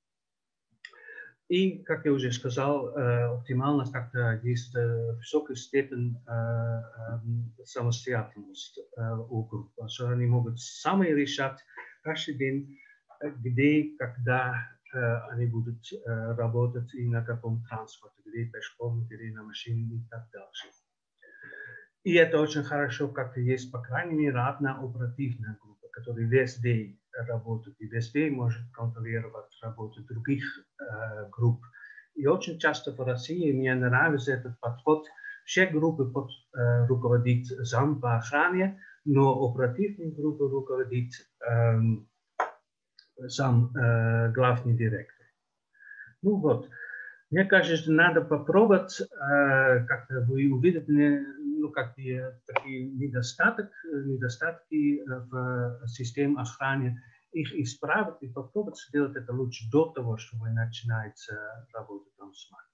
И, как я уже сказал, оптимально как-то есть высокая степень самостоятельности у групп. Что они могут сами решать каждый день, где, когда они будут работать и на каком транспорте, где пешком, где на машине и так дальше. И это очень хорошо, как-то есть, по крайней мере, одна оперативная группа, которая везде работает и везде может контролировать работу других э, групп. И очень часто в России мне нравится этот подход. Все группы под, э, руководит зам по охране, но оперативные группы руководит э, сам э, главный директор. Ну вот. Мне кажется, надо попробовать, э, как вы увидите, ну, какие такие недостатки, недостатки в системе охраны, их исправить и попробовать сделать это лучше до того, что вы начинаете работать там с вами.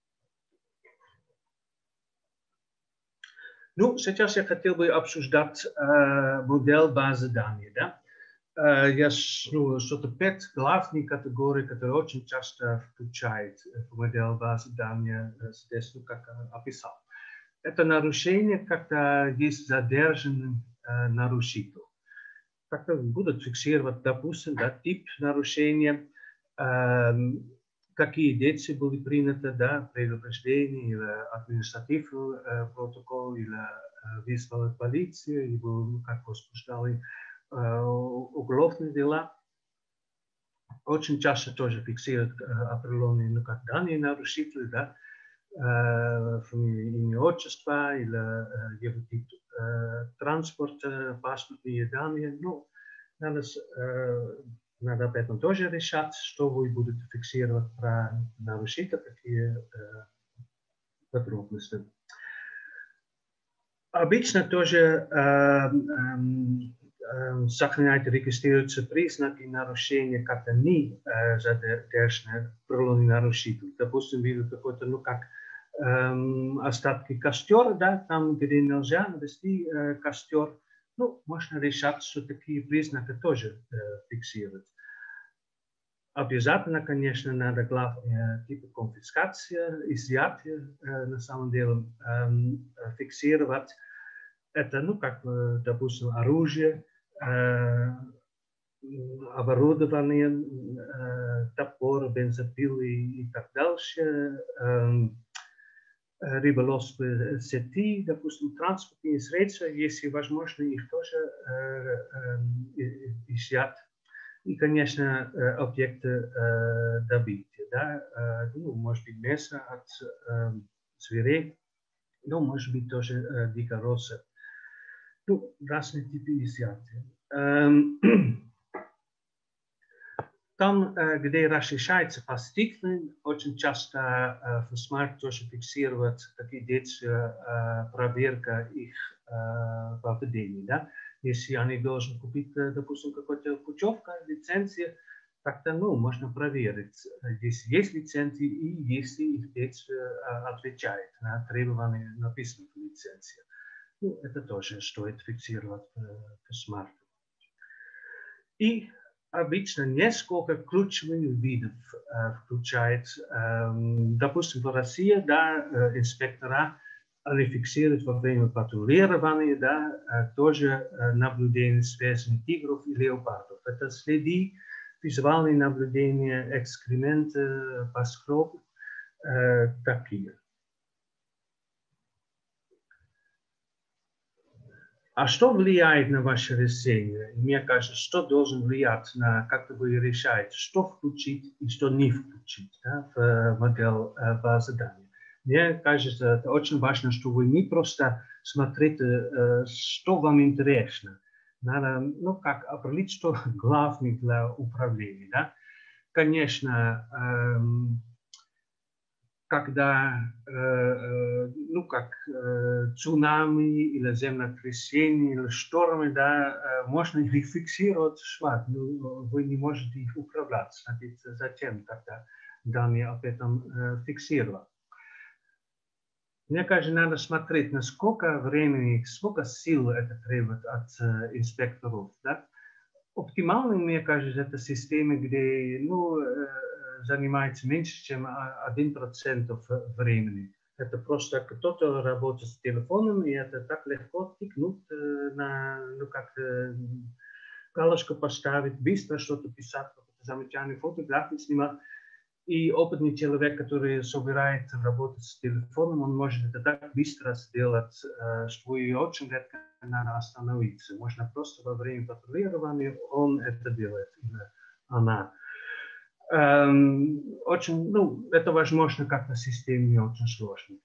Ну, сейчас я хотел бы обсуждать э, модель базы данных. Да? Я ну, что-то пять главных категорий, которые очень часто включают в модель базы данных, здесь, ну, как описал. Это нарушение, как-то есть задержанный э, нарушитель. Как-то будут фиксировать, допустим, да, тип нарушения, какие действия были приняты, да, предупреждение или административный э, протокол, или э, вызвали полицию, или ну, как возбуждали э, уголовные дела. Очень часто тоже фиксируют э, определенные ну, как данные нарушителей, да, э, фамилия, имя, отчество, или э, его тип э, транспорта, паспортные данные. Ну, надо э, Надо об этом тоже решать, что вы будете фиксировать про нарушителя, какие э, подробности. Обычно тоже э, э, э, сохраняют, регистрируются признаки нарушения, как они э, задержаны, пролонный нарушитель. Допустим, видят какой-то, ну как, э, остатки костера, да, там, где нельзя навести э, костер. Ну, можно решать, что такие признаки тоже э, фиксировать. Обязательно, конечно, надо главное типа конфискация, изъятие, э, на самом деле, э, фиксировать. Это, ну, как, э, допустим, оружие, э, оборудование, э, топор, бензопилы и так дальше, э, рыболовные сети, допустим, транспортные средства, если возможно, их тоже э, э, изъять. И, конечно, объекты э, добытия, да, э, ну, может быть, мясо от э, зверей, ну, может быть, тоже э, дикоросы. Ну, разные типы изъятия. Эм, там, э, где расширяется постигны, очень часто э, Фосмарк тоже фиксирует такие действия, э, проверка их э, поведения, да. Если они должны купить, допустим, какую-то путевку, лицензию, как-то, ну, можно проверить, если есть лицензии и если их действия отвечают на требования, написанные в лицензии. Ну, это тоже стоит фиксировать по смарту. И обычно несколько ключевых видов включает, допустим, в России, да, инспектора, они фиксируют во время патрулирования, да, тоже наблюдение связанных тигров и леопардов. Это следы, визуальные наблюдения, экскременты, поскреб, э, такие. А что влияет на ваше решение? Мне кажется, что должен влиять на, как вы решаете, что включить и что не включить, да, в модель базы данных. Мне кажется, это очень важно, что вы не просто смотрите, что вам интересно. Надо, ну, как определить, что главное для управления. Да? Конечно, эм, когда, э, ну, как э, цунами или землетрясение или штормы, да, э, можно их фиксировать шват, но вы не можете их управлять. Значит, зачем тогда данные об этом э, фиксировать? Мне кажется, надо смотреть, насколько времени, сколько сил это требует от э, инспекторов. Да? Оптимально, мне кажется, это система, где, ну, э, занимается меньше, чем один процент времени. Это просто кто-то работает с телефоном, и это так легко тикнуть, э, на, ну, как э, галочку поставить, быстро что-то писать, замечательные фотографии снимать. И опытный человек, который собирает работать с телефоном, он может это так быстро сделать, что и очень редко надо остановиться. Можно просто во время патрулирования он это делает, или она. Эм, очень, ну, это возможно как-то системно очень сложно.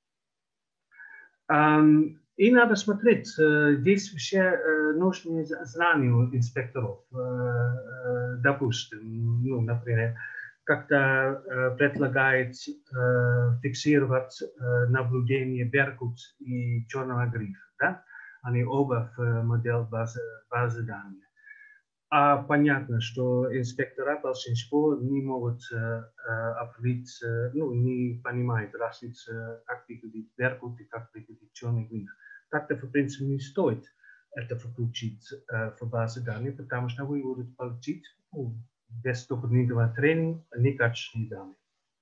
Эм, и надо смотреть, здесь вообще нужны знания у инспекторов. Допустим, ну, например, как-то э, предлагает э, фиксировать э, наблюдение беркут и черного грифа. Да? Они оба в модель базы, базы данных. А понятно, что инспектора большинство не могут э, определить, э, ну, не понимают разницу, как выглядит беркут и как выглядит черный гриф. Так-то, в принципе, не стоит это включить э, в базу данных, потому что вы будете получить, ну, без дополнительного тренинга некачественные данные.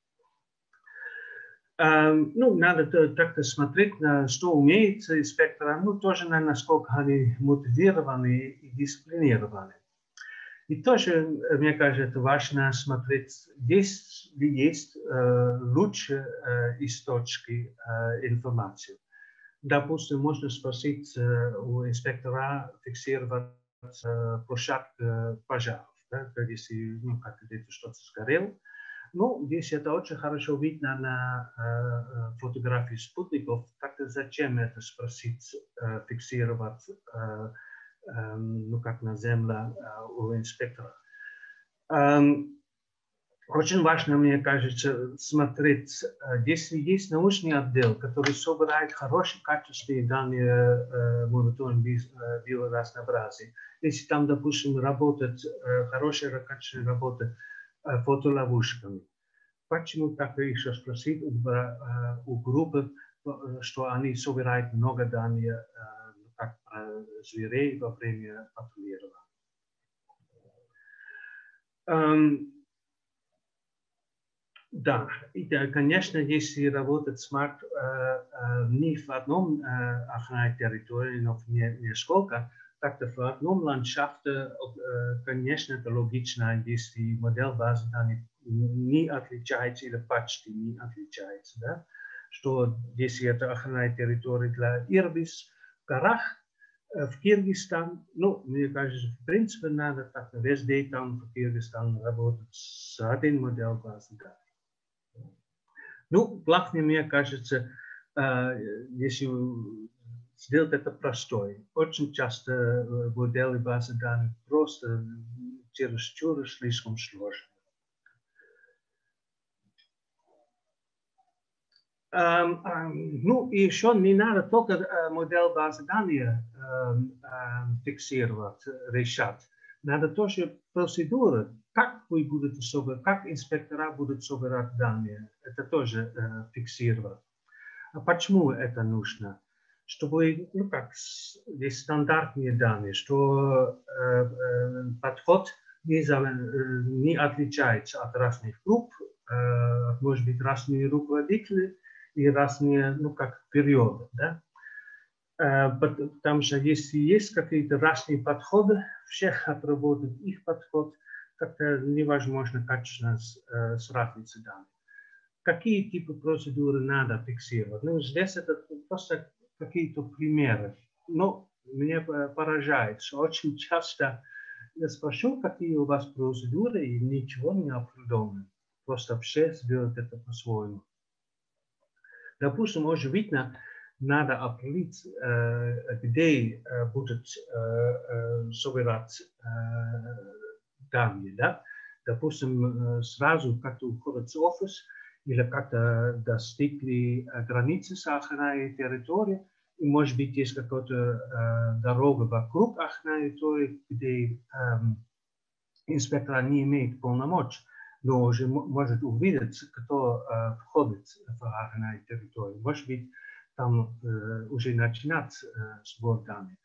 Um, ну, надо так-то смотреть, на что умеет инспектора, ну, тоже на насколько они мотивированы и дисциплинированы. И тоже, мне кажется, важно смотреть, есть ли есть э, лучшие э, источники э, информации. Допустим, можно спросить э, у инспектора фиксировать э, площадку пожаров, да, если ну, как где-то что-то сгорело. Ну, здесь это очень хорошо видно на э, фотографии спутников. Так-то зачем это спросить, э, фиксировать, э, э, ну, как на земле э, у инспектора. Эм, очень важно, мне кажется, смотреть, э, если есть научный отдел, который собирает хорошие качественные данные э, мониторинга э, биоразнообразия. Если там, допустим, работает э, хорошая качественная работа э, фотоловушками. Почему так еще спросить у, э, у группы, что они собирают много данных э, как про зверей во время патрулирования. Um, да, и, конечно, если работать смарт э, э, не в одном э, охране территории, но в не, несколько, так-то в одном ландшафте, э, конечно, это логично, если модель базы данных не отличается или почти не отличается. Да? Что если это охрана территории для Ирбис в горах, э, в Киргизстан, ну, мне кажется, в принципе, надо так везде там в Киргизстан работать с одной моделью базы данных. Ну, главное, мне кажется, если сделать это простой. Очень часто модели базы данных просто чересчур слишком сложные. Ну, и еще не надо только модель базы данных фиксировать, решать. Надо тоже процедуры, как вы будете собирать, как инспектора будут собирать данные, это тоже э, фиксировать. А почему это нужно? Чтобы, ну как, есть стандартные данные, что э, э, подход не, за, э, не отличается от разных групп, э, может быть, разные руководители и разные, ну как, периоды, да? Потому что если есть какие-то разные подходы, всех отработать их подход, как-то невозможно качественно сравнить данные. Какие типы процедуры надо фиксировать? Ну, здесь это просто какие-то примеры. Но меня поражает, что очень часто я спрошу, какие у вас процедуры, и ничего не определено. Просто все сделают это по-своему. Допустим, очень видно, надо определить, э, где э, будет э, э, собирать э, данные. Да? Допустим, э, сразу как-то уходит в офис или как-то достигли границы с охраной территории, и, может быть, есть какая-то э, дорога вокруг охраны территории, где э, инспектор не имеет полномочий, но уже может увидеть, кто э, входит в охрану территории. Может быть, там э, уже начинать э, сбор данных.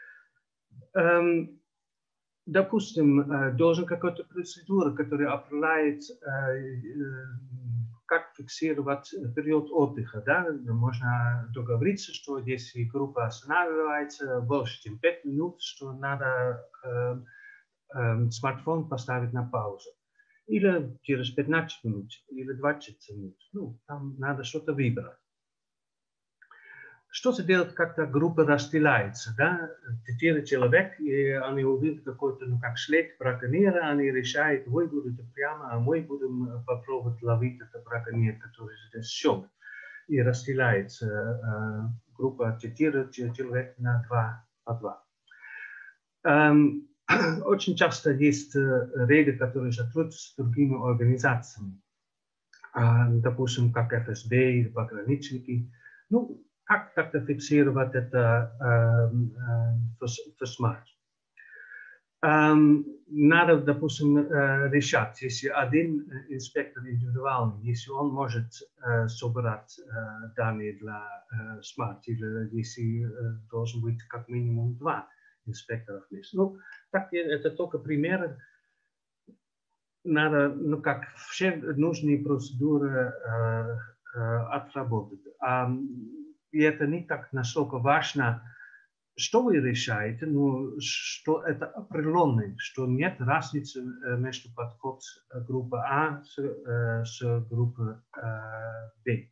Эм, допустим, э, должен какая-то процедура, которая определяет, э, э, как фиксировать период отдыха. Да? Можно договориться, что если группа останавливается больше, чем пять минут, что надо э, э, смартфон поставить на паузу. Или через пятнадцать минут, или двадцать минут. Ну, там надо что-то выбрать. Что-то делать, как-то группа разделяется, да? Четыре человека, и они увидят какой-то, ну, как след браконьера, они решают, вы будете прямо, а мы будем попробовать ловить это браконьер, который здесь щелк. И разделяется э, группа четыре человек на два по два. Um, очень часто есть рейды, которые сотрудничают с другими организациями, uh, допустим, как эф эс бэ или пограничники. Ну, как как-то фиксировать это uh, uh, в смарт. Um, надо, допустим, uh, решать, если один инспектор индивидуальный, если он может uh, собирать uh, данные для uh, смарт, или если uh, должен быть как минимум два инспекторов вместе. Ну, так это только примеры. Надо, ну, как все нужные процедуры uh, uh, отработать. Um, и это не так настолько важно, что вы решаете, ну, что это определенное, что нет разницы между подходом группы А с, с группой Б.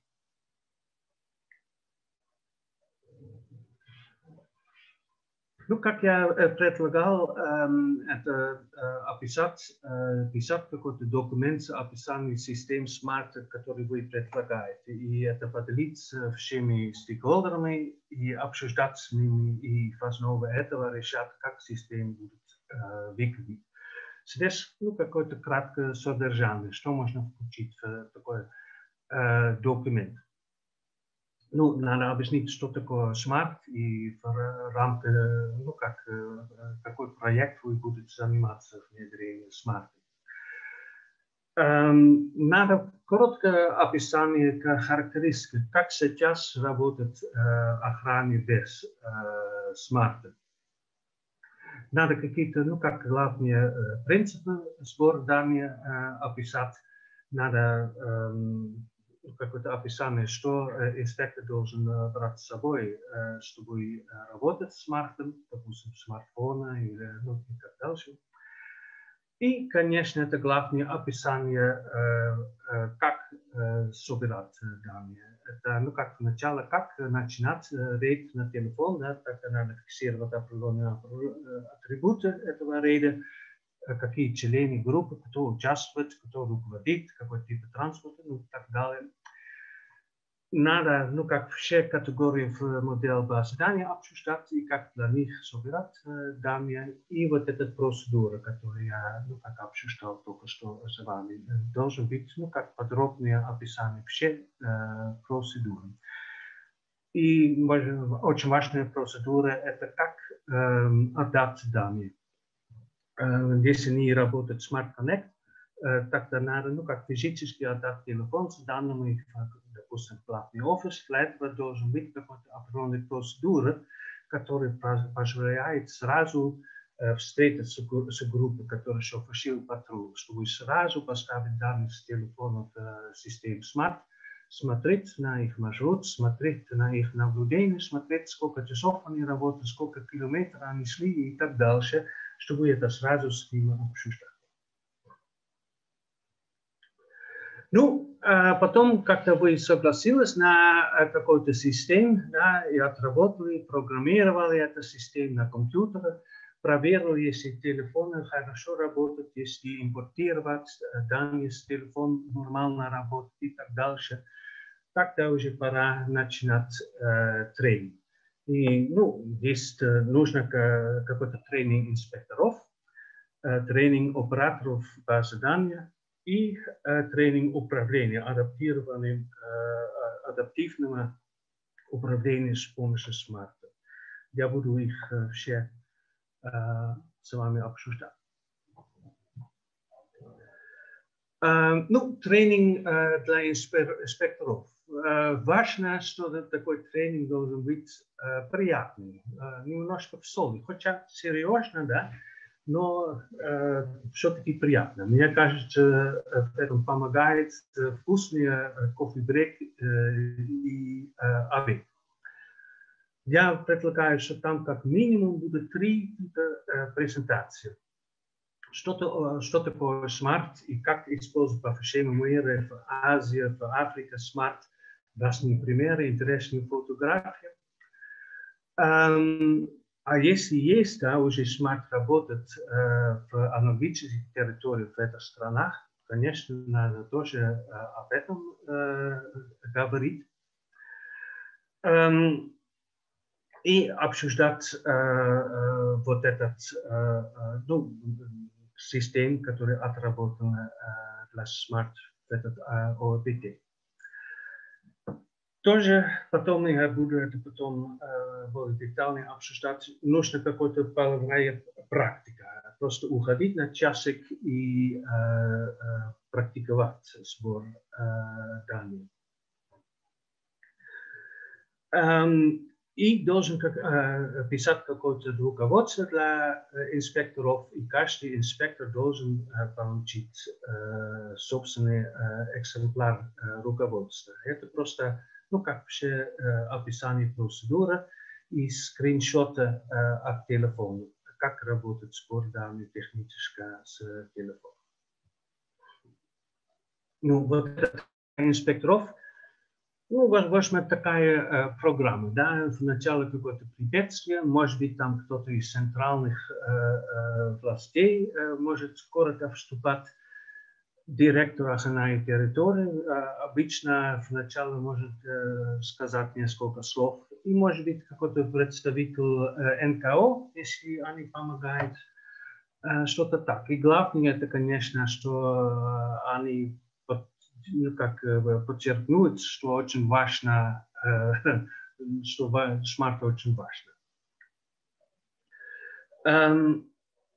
Ну, как я предлагал, это описать, писать какой-то документ с описанием систем смарт, который вы предлагаете. И это поделить с всеми стейкхолдерами и обсуждать с ними, и в основе этого решать, как система будет выглядеть. Здесь ну, какое-то краткое содержание, что можно включить в такой документ. Ну, надо объяснить, что такое смарт и в рамках, ну, как, какой проект вы будете заниматься внедрением смарта. Эм, надо короткое описание характеристик, как сейчас работает э, охрана без э, смарта. Надо какие-то, ну, как главные э, принципы сбора данных э, описать. Надо э, какое-то описание, что инспектор должен брать с собой, чтобы работать с смартом, допустим, смартфона или ну, и так дальше. И, конечно, это главное описание, как собирать данные. Это, ну, как сначала, как начинать рейд на телефон, да, так надо фиксировать определенные атрибуты этого рейда, какие члены группы, кто участвует, кто руководит, какой тип транспорта, ну и так далее. Надо, ну, как все категории в модель базы данных обсуждать и как для них собирать э, данные. И вот эта процедура, которую я, ну, как обсуждал только что с вами, должен быть, ну, как подробное описание все э, процедуры. И очень важная процедура – это как э, отдать данные. Э, если не работает Smart Connect, э, тогда надо, ну, как физически отдать телефон с данными, допустим, платный офис. Для этого должен быть какая-то определенная процедура, которая позволяет сразу э, встретиться с группой, которая совершила патруль, чтобы сразу поставить данные с телефона в э, систему Smart, смотреть на их маршрут, смотреть на их наблюдение, смотреть, сколько часов они работают, сколько километров они шли и так дальше, чтобы это сразу с ними обсуждать. Ну, потом как-то вы согласились на какой-то систему, да, и отработали, программировали эту систему на компьютере, проверили, если телефон хорошо работает, если импортировать данные с телефона нормально работает и так дальше. Тогда уже пора начинать э, тренинг. И, ну, есть нужно какой-то тренинг инспекторов, э, тренинг операторов базы данных, и э, тренинг управления, адаптированным, э, адаптивным управлением с помощью смарта. Я буду их э, все э, с вами обсуждать. Э, ну, тренинг э, для инспекторов. Э, важно, что такой тренинг должен быть э, приятный, э, немножко солидный, хотя серьезно, да, но э, все-таки приятно. Мне кажется, в этом помогает вкусный кофе-брейк э, и э, обед. Я предлагаю, что там как минимум будет три э, презентации. Что, что такое смарт и как использовать по всему миру, в Азии, в Африке смарт, разные примеры, интересные фотографии. Um, А если есть, да, уже смарт работает э, в аналогичных территориях в этих странах, конечно, надо тоже э, об этом э, говорить. Эм, и обсуждать э, э, вот этот э, ну, систем, который отработан э, для смарт, этот э, о би ти. Тоже потом я буду это потом э, более детально обсуждать. Нужно какая-то половая практика. Просто уходить на часик и э, э, практиковать сбор э, данных. Эм, и должен как, э, писать какое-то руководство для э, инспекторов. И каждый инспектор должен э, получить э, собственный э, экземпляр э, руководства. Это просто ну, как все э, описание процедуры. и скриншоты от телефона, как работает сбор данных технически с телефона. Ну, вот этот инспекторов, ну, возможно, такая э, программа, да, вначале какое-то препятствие, может быть, там кто-то из центральных э, э, властей э, может коротко вступать, директор охраны территории, э, обычно вначале может э, сказать несколько слов, и может быть какой-то представитель э, эн ка о, если они помогают, э, что-то так. И главное, это, конечно, что э, они ну, как подчеркнуть, что очень важно, что смарт очень важно. Um,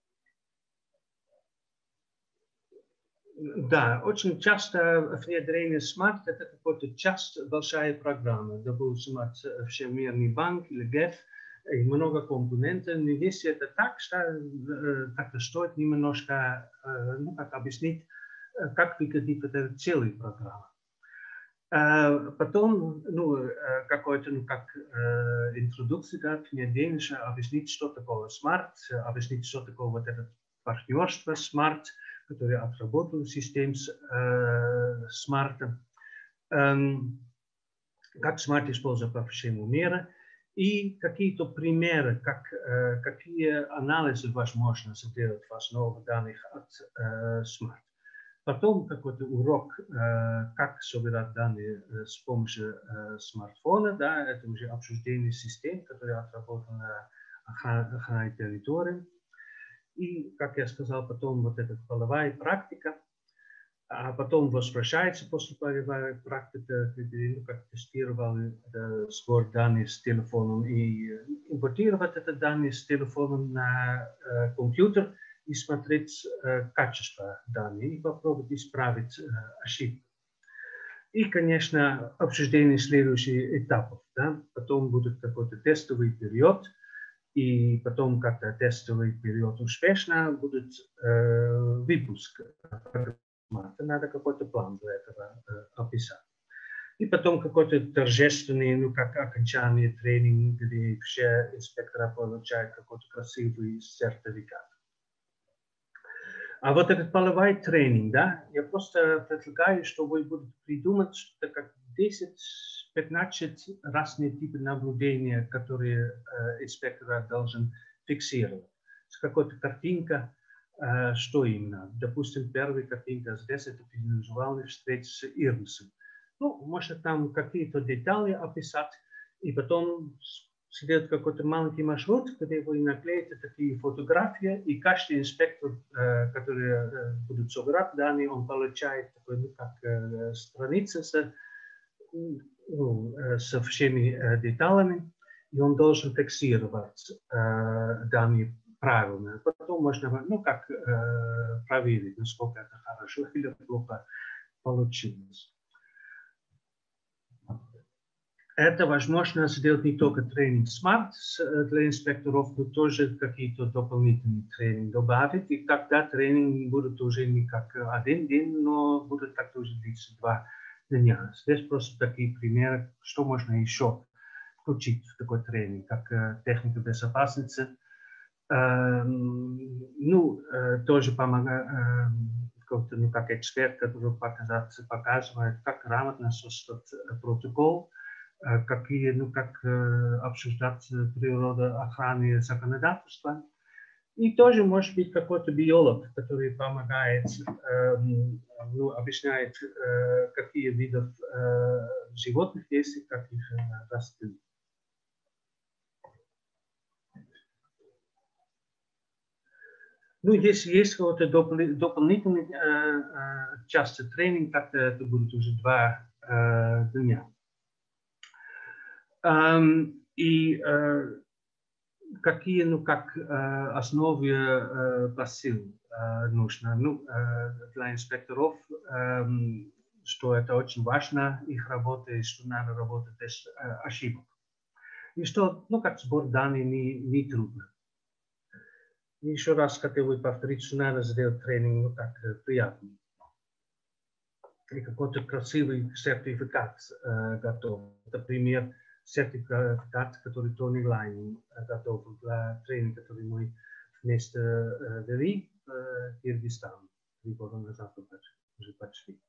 да, очень часто внедрение смарт это какая-то часть большая программа, допустим, от Всемирный банк или ГЭФ, и много компонентов, но если это так, что как-то стоит немножко, ну, как объяснить, как выглядит эта целая программа. Uh, потом, ну, uh, какой-то, ну, как uh, интродукция, да, внедрение, объяснить, что такое смарт, объяснить, что такое вот это партнерство смарт, которое отработало систему uh, смарта, um, как смарт используется по всему миру, и какие-то примеры, как, uh, какие анализы возможно сделать в основе данных от uh, смарт. Потом какой-то урок, как собирать данные с помощью смартфона, да, это уже обсуждение систем, которые отработаны на охране территории. И, как я сказал, потом вот эта полевая практика, а потом возвращается после полевой практики, ну, как тестировали сбор данных с телефоном и импортировать это данные с телефоном на компьютер, и смотреть э, качество данных и попробовать исправить э, ошибки. И, конечно, обсуждение следующих этапов. Да? Потом будет какой-то тестовый период, и потом, когда тестовый период успешно, будет э, выпуск. Надо какой-то план для этого э, описать. И потом какой-то торжественный, ну, как окончание тренинга, где все инспекторы получают какой-то красивый сертификат. А вот этот полевой тренинг, да, я просто предлагаю, что вы будете придумать что-то как десять-пятнадцать разные типы наблюдения, которые э, инспектор должен фиксировать. С какой-то картинка, э, что именно. Допустим, первая картинка здесь это визуальная встреча с Ирмсом. Ну, может там какие-то детали описать, и потом следует какой-то маленький маршрут, где вы наклеите такие фотографии, и каждый инспектор, э, который э, будет собирать данные, он получает такой, ну, как э, страницу с, ну, э, со всеми э, деталями, и он должен фиксировать э, данные правильно. Потом можно, ну, как э, проверить, насколько это хорошо или плохо получилось. Это возможно сделать не только тренинг смарт для инспекторов, но тоже какие-то дополнительные тренинги добавить. И тогда тренинг будет уже не как один день, но будет как-то уже длиться два дня. Здесь просто такие примеры, что можно еще включить в такой тренинг, как техника безопасности. Ну, тоже помогает, ну, как эксперт, который показывает, как грамотно создать протокол, какие, ну, как э, обсуждать природу охраны законодательства. И тоже может быть какой-то биолог, который помогает, э, ну, объясняет, э, какие виды э, животных есть и как их э, растить. Ну, если есть какой-то допол- дополнительный э, э, часть тренинга, так это будет уже два э, дня. Um, и uh, какие, ну, как uh, основы uh, посыл uh, нужно? Ну, uh, для инспекторов, um, что это очень важно, их работа, и что надо работать без uh, ошибок. И что, ну, как сбор данных не, не трудно. И еще раз хотел бы повторить, что надо сделать тренинг, ну, так uh, приятный. И какой-то красивый сертификат uh, готов. Например, сертификат, который Тони Лайн готовил для тренинга, который мы вместе вели в Киргизстан. Три года назад уже почти.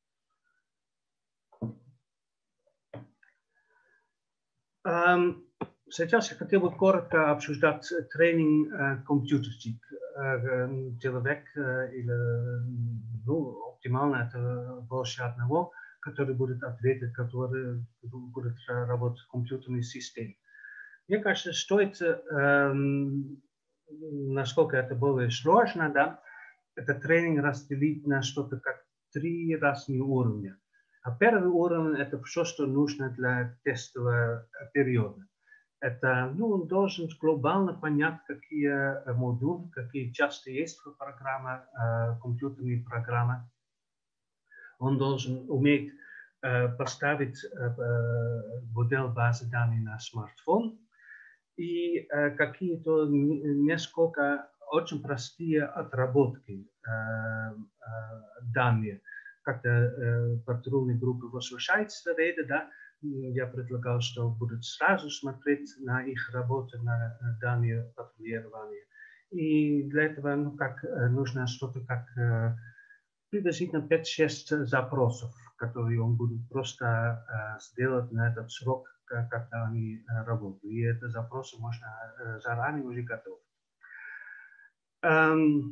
Um, сейчас я хотел бы коротко обсуждать тренинг uh, компьютерчик. Uh, человек uh, или ну, оптимально это больше одного, который будет ответить, который будет работать в компьютерной системе. Мне кажется, стоит, um, насколько это было сложно, да, этот тренинг разделить на что-то как три разных уровня. А первый уровень – это все, что нужно для тестового периода. Это, ну, он должен глобально понять, какие модули, какие части есть в программе, э, компьютерные программы. Он должен уметь э, поставить э, модель базы данных на смартфон и э, какие-то несколько очень простые отработки э, э, данных. Как-то э, патрульные группы возвращаются рейды, да, я предлагал, что будут сразу смотреть на их работу, на, на данные патрулирования. И для этого, ну, как, нужно что-то как э, приблизительно пять-шесть запросов, которые он будет просто э, сделать на этот срок, когда они э, работают. И эти запросы можно э, заранее уже готовить. Um,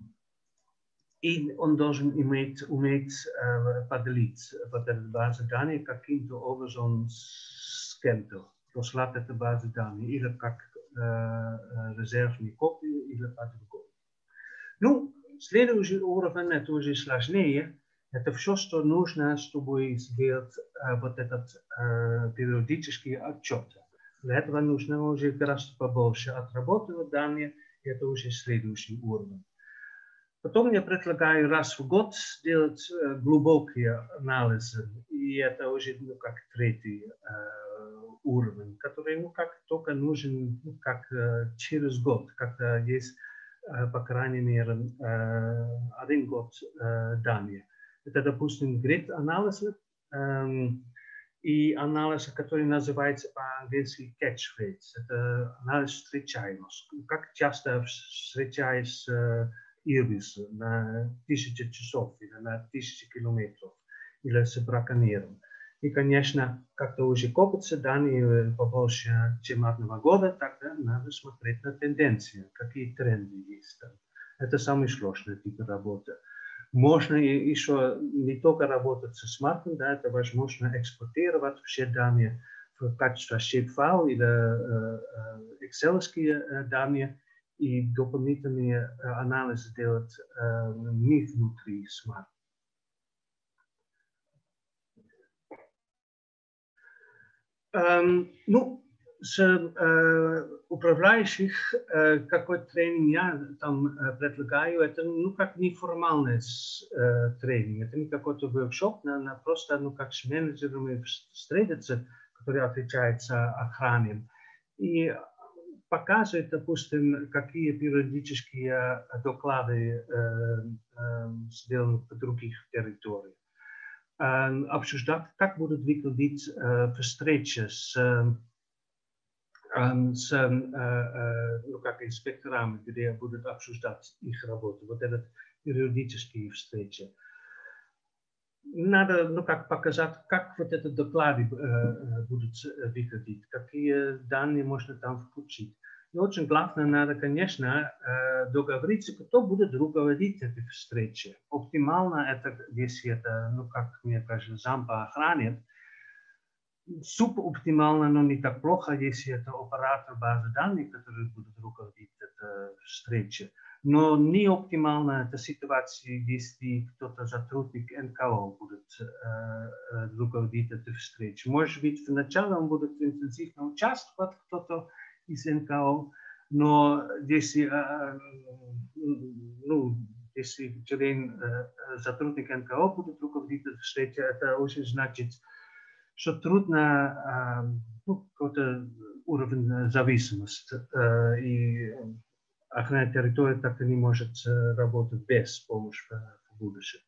И он должен иметь, уметь э, поделить вот эту базу данных каким-то образом с кем-то, послать эту базу данных, или как э, резервную копию, или по-другому. Ну, следующий уровень, это уже сложнее, это все, что нужно, чтобы сделать э, вот этот э, периодический отчет. Для этого нужно уже гораздо побольше отработать данные, и это уже следующий уровень. Потом я предлагаю раз в год сделать э, глубокие анализы, и это уже ну, как третий э, уровень, который ну, как только нужен ну, как э, через год, когда есть, э, по крайней мере, э, один год э, данных. Это, допустим, грид-анализ э, и анализ, который называется по-английски catchphrase. Это анализ встречаемости. Как часто встречаешься Ирбис на тысячи часов или на тысячи километров, или с браконьером. И, конечно, как-то уже копятся данные побольше, чем одного года, тогда надо смотреть на тенденции, какие тренды есть там. Это самый сложный тип работы. Можно еще не только работать со смартом, да, это возможно экспортировать все данные в качестве shape-файл или экселовские данные, и дополнительные анализы делать э, не внутри смарт. Um, ну, с э, управляющих, э, какой тренинг я там э, предлагаю, это ну как неформальный э, тренинг, это не какой-то воркшоп, но просто ну как с менеджерами встретиться, которые отвечают за охрану. И показывает, допустим, какие периодические доклады э, э, сделаны в других территориях. Э, обсуждать, как будут выглядеть э, встречи с, э, с э, э, ну, как инспекторами, где будут обсуждать их работу. Вот этот периодические встречи. Надо ну, как показать, как вот этот доклады э, будут выглядеть, какие данные можно там включить. И очень главное, надо, конечно, э, договориться, кто будет руководить этой встречи. Оптимально это, если это, ну, как мне кажется, зам по охране. Субоптимально, но не так плохо, если это оператор базы данных, который будет руководить этой встречей. Но не оптимально эта ситуация, если кто-то сотрудник эн ка о будет э, руководить этой встречей. Может быть, вначале он будет интенсивно участвовать, кто-то из эн ка о, но если, э, ну, если член, э, сотрудник эн ка о будет руководить этой встречей, это очень значит, что трудно э, ну, какой-то уровень зависимости. Э, и охрана территории так и не может работать без помощи в будущем.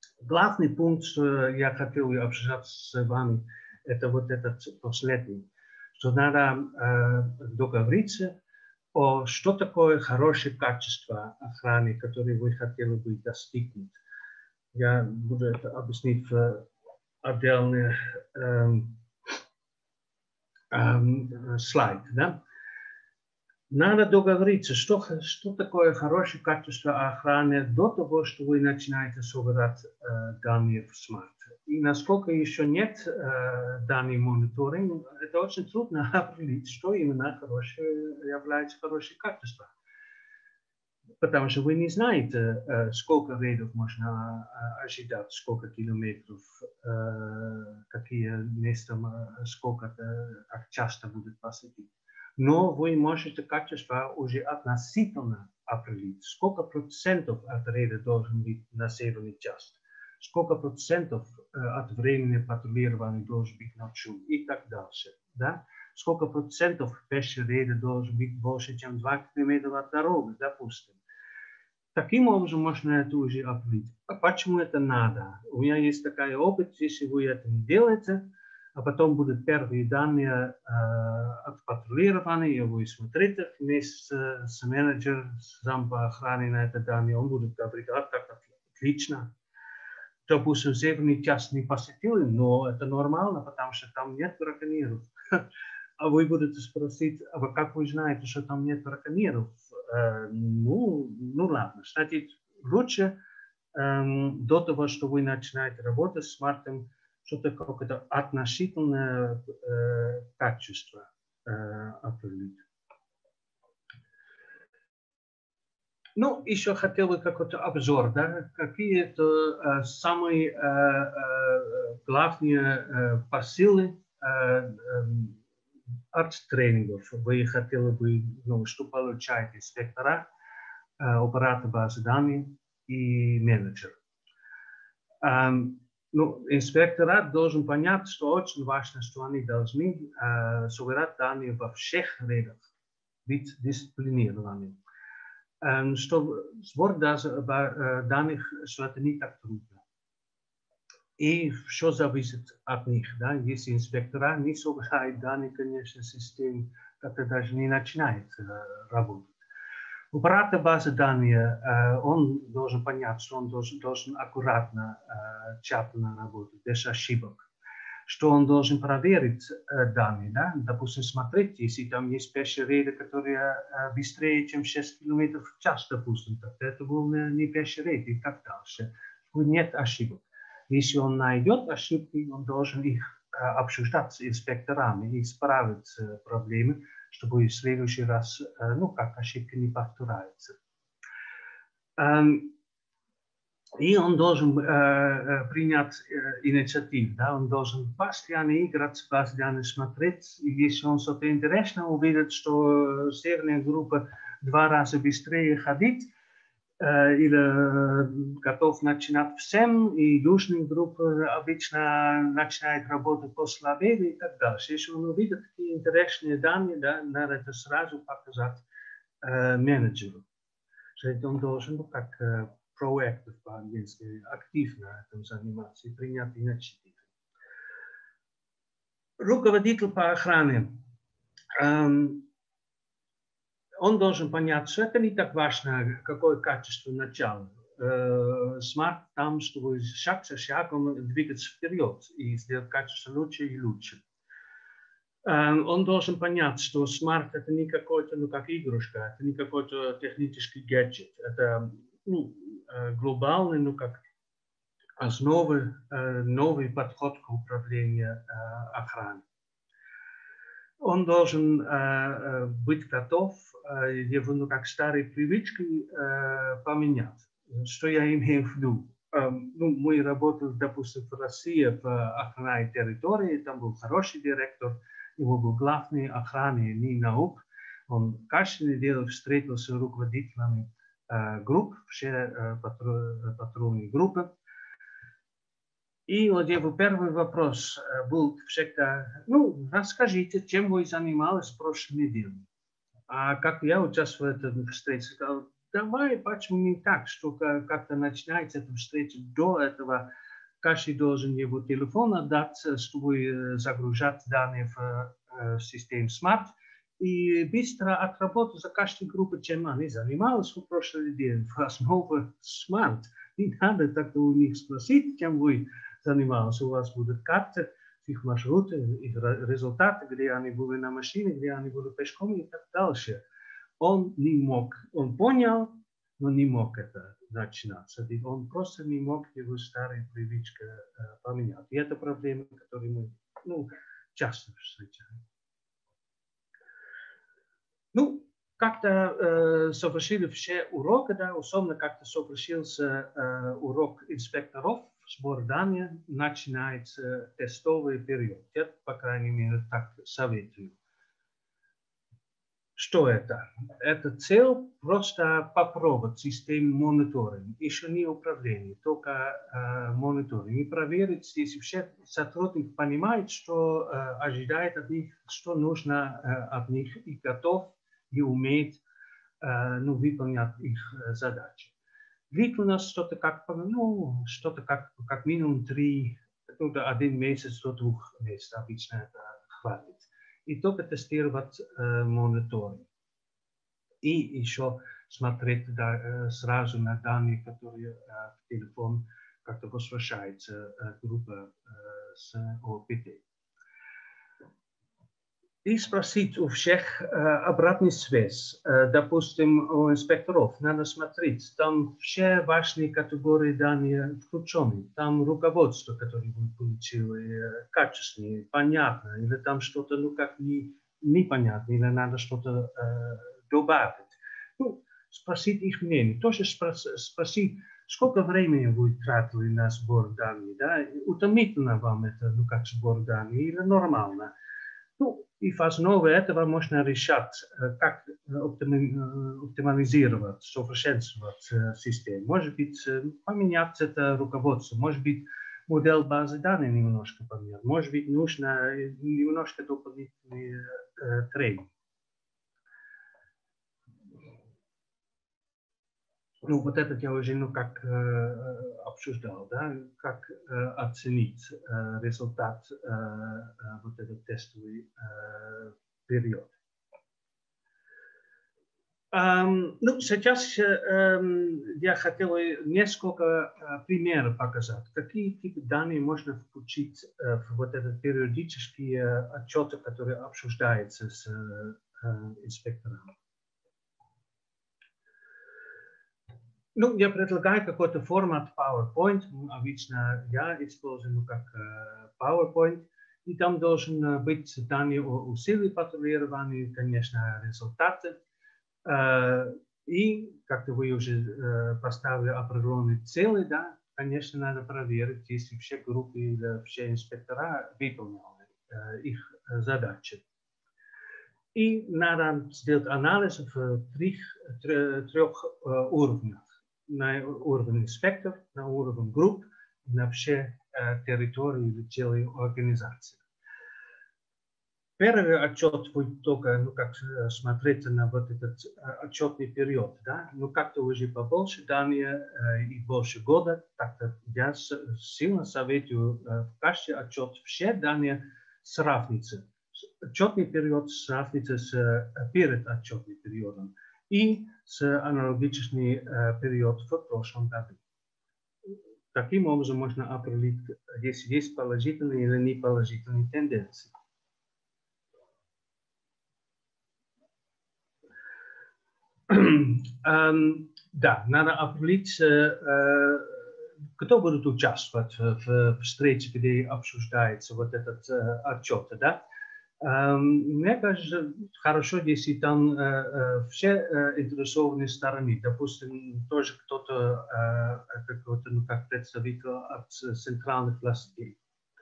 Главный пункт, что я хотел обсуждать с вами, это вот этот последний. что надо э, договориться о что такое хорошее качество охраны, которое вы хотели бы достигнуть. Я буду это объяснить в отдельный эм, эм, слайд. Да? Надо договориться, что, что такое хорошее качество охраны до того, что вы начинаете собирать э, данные в смарт. И насколько еще нет э, данных мониторинга, это очень трудно определить, что именно хорошее, является хорошее качество. Потому что вы не знаете, э, сколько рейдов можно э, ожидать, сколько километров, э, какие места, сколько, как часто будет посетить. Но вы можете качество уже относительно определить, сколько процентов от рейда должен быть населенный час, сколько процентов от времени патрулирования должен быть ночью и так дальше. Да? Сколько процентов пешего рейда должен быть больше, чем два километра от дороги, допустим. Таким образом можно это уже определить. А почему это надо? У меня есть такой опыт, если вы это не делаете, а потом будут первые данные э, от патрулирования, и вы смотрите вместе с менеджером, сам по охране на это данные, он будет говорить, а так отлично. Допустим, северный час не посетили, но это нормально, потому что там нет браконьеров. А вы будете спросить, а как вы знаете, что там нет браконьеров? Э, ну, ну ладно, значит, лучше э, до того, что вы начинаете работать с смартом, что-то какое-то относительное э, качество э, определить. Ну, еще хотел бы какой-то обзор, да, какие-то э, самые э, э, главные э, посылы э, э, арт-тренингов вы хотели бы, ну, что получает инспектора, э, оператор базы данных и менеджер. Um, ну, инспектора должен понять, что очень важно, что они должны э, собирать данные во всех рейдах, быть дисциплинированными. Um, что сбор данных, что это не так трудно. И все зависит от них. Да? Если инспектора не собирает данные, конечно, система как-то даже не начинает э, работать. Оператор базы данных, э, он должен понять, что он должен, должен аккуратно, э, тщательно работать, без ошибок. Что он должен проверить э, данные, да? Допустим, смотреть, если там есть пешие рейды, которые э, быстрее, чем шесть километров в час, допустим, так это был не пеший рейд и так дальше. Нет ошибок. Если он найдет ошибки, он должен их э, обсуждать с инспекторами и исправить э, проблемы, чтобы в следующий раз, э, ну, как ошибки не повторяются. Эм, И он должен э, принять э, инициативу, да? Он должен постоянно играть, постоянно смотреть. И если он что-то интересное увидит, что северная группа два раза быстрее ходит, э, или готов начинать всем, и южная группа обычно начинает работать послабее и так далее. Если он увидит такие интересные данные, да, надо это сразу показать э, менеджеру. Он должен, ну, как э, proactive по-английски, активно этим заниматься и принять инициативу. Руководитель по охране, эм, он должен понять, что это не так важно, какое качество начала. Э, смарт там, чтобы шаг за шагом двигаться вперед и сделать качество лучше и лучше. Эм, он должен понять, что смарт это не какой-то, ну, как игрушка, это не какой-то технический гаджет. Это, ну, глобальный, ну, как основы, э, новый подход к управлению э, охраной. Он должен э, быть готов э, его, ну, как старые привычки э, поменять. Что я имею в виду? Э, ну, мы работали, допустим, в России в охранной территории, там был хороший директор, его был главный охранный НИИ-наук. Он каждую неделю встретился с руководителями э, групп, все э, патруль, патрульные группы. И вот его первый вопрос был всегда, ну, расскажите, чем вы занимались в прошлой неделе. А как я участвовал в этой встрече, сказал, давай, почему не так, что как-то начинается эта встреча до этого, каждый должен его телефон отдать, чтобы загружать данные в систему Smart и быстро отработать за каждую группу, чем они занимались в прошлый день, в основе Smart. Не надо так у них спросить, чем вы занимались. У вас будут карты, их маршруты, их результаты, где они были на машине, где они были пешком и так дальше. Он не мог, он понял, но не мог это начинаться. Он просто не мог его старые привычки э, поменять. И это проблема, которую мы ну, часто встречаем. Ну, как-то э, совершили все уроки, да, особенно как-то совершился э, урок инспекторов, сбор данных, начинается тестовый период. Я, по крайней мере, так советую. Что это? Это цель просто попробовать систему мониторинга, еще не управления, только э, мониторинг. И проверить, если все сотрудники понимают, что э, ожидает от них, что нужно э, от них, и готов, и умеет э, ну, выполнять их э, задачи. Длительность что-то как, ну, что-то как, как минимум три, ну, один месяц до двух месяцев обычно это хватит. И только тестировать э, мониторинг. И еще смотреть да, э, сразу на данные, которые э, в телефон как-то возвращается э, группа э, с О П Т. И спросить у всех э, обратную связь. Э, допустим, у инспекторов надо смотреть, там все важные категории данных включены. Там руководство, которое вы получили, э, качественное, понятно, или там что-то ну как не, непонятно, или надо что-то э, добавить. Ну, спросить их мнение. Тоже спросить, сколько времени вы тратили на сбор данных, да? Утомительно вам это, ну как сбор данных, или нормально? Ну, и в основе этого можно решать, как оптимизировать, совершенствовать систему. Может быть, поменять это руководство, может быть, модель базы данных немножко поменять, может быть, нужно немножко дополнительный э, тренинг. Ну, вот это я уже ну, как э, обсуждал, да, как э, оценить э, результат э, э, вот этот тестовый э, период. Um, ну, сейчас um, я хотел несколько uh, примеров показать, какие типы данных можно включить uh, в вот этот периодический uh, отчет, который обсуждается с uh, uh, инспектором. Ну, я предлагаю какой-то формат PowerPoint, обычно я использую ну, как uh, PowerPoint, и там должен быть данные о усилии патрулирования, конечно, результаты. Uh, и, как-то вы уже uh, поставили определенные цели, да, конечно, надо проверить, если все группы или все инспектора выполняли uh, их задачи. И надо сделать анализ в трех, трех uh, уровнях. На уровне инспектор, на уровне групп, на все uh, территории или целые организации. Первый отчет будет только, ну, как смотреть на вот этот отчетный период, да, ну, как-то уже побольше данных э, и больше года, так-то я сильно советую э, в каждый отчет все данные сравниться. Отчетный период сравнится с э, перед отчетным периодом и с аналогичный э, период в прошлом году. Таким образом можно определить, если есть положительные или неположительные тенденции. Um, да, надо определить, uh, кто будет участвовать в, в встрече, где обсуждается вот этот uh, отчет. Да? Um, мне кажется, хорошо, если там uh, uh, все uh, интересованные стороны, допустим, тоже кто-то, uh, какой-то, ну, как представитель от центральных властей.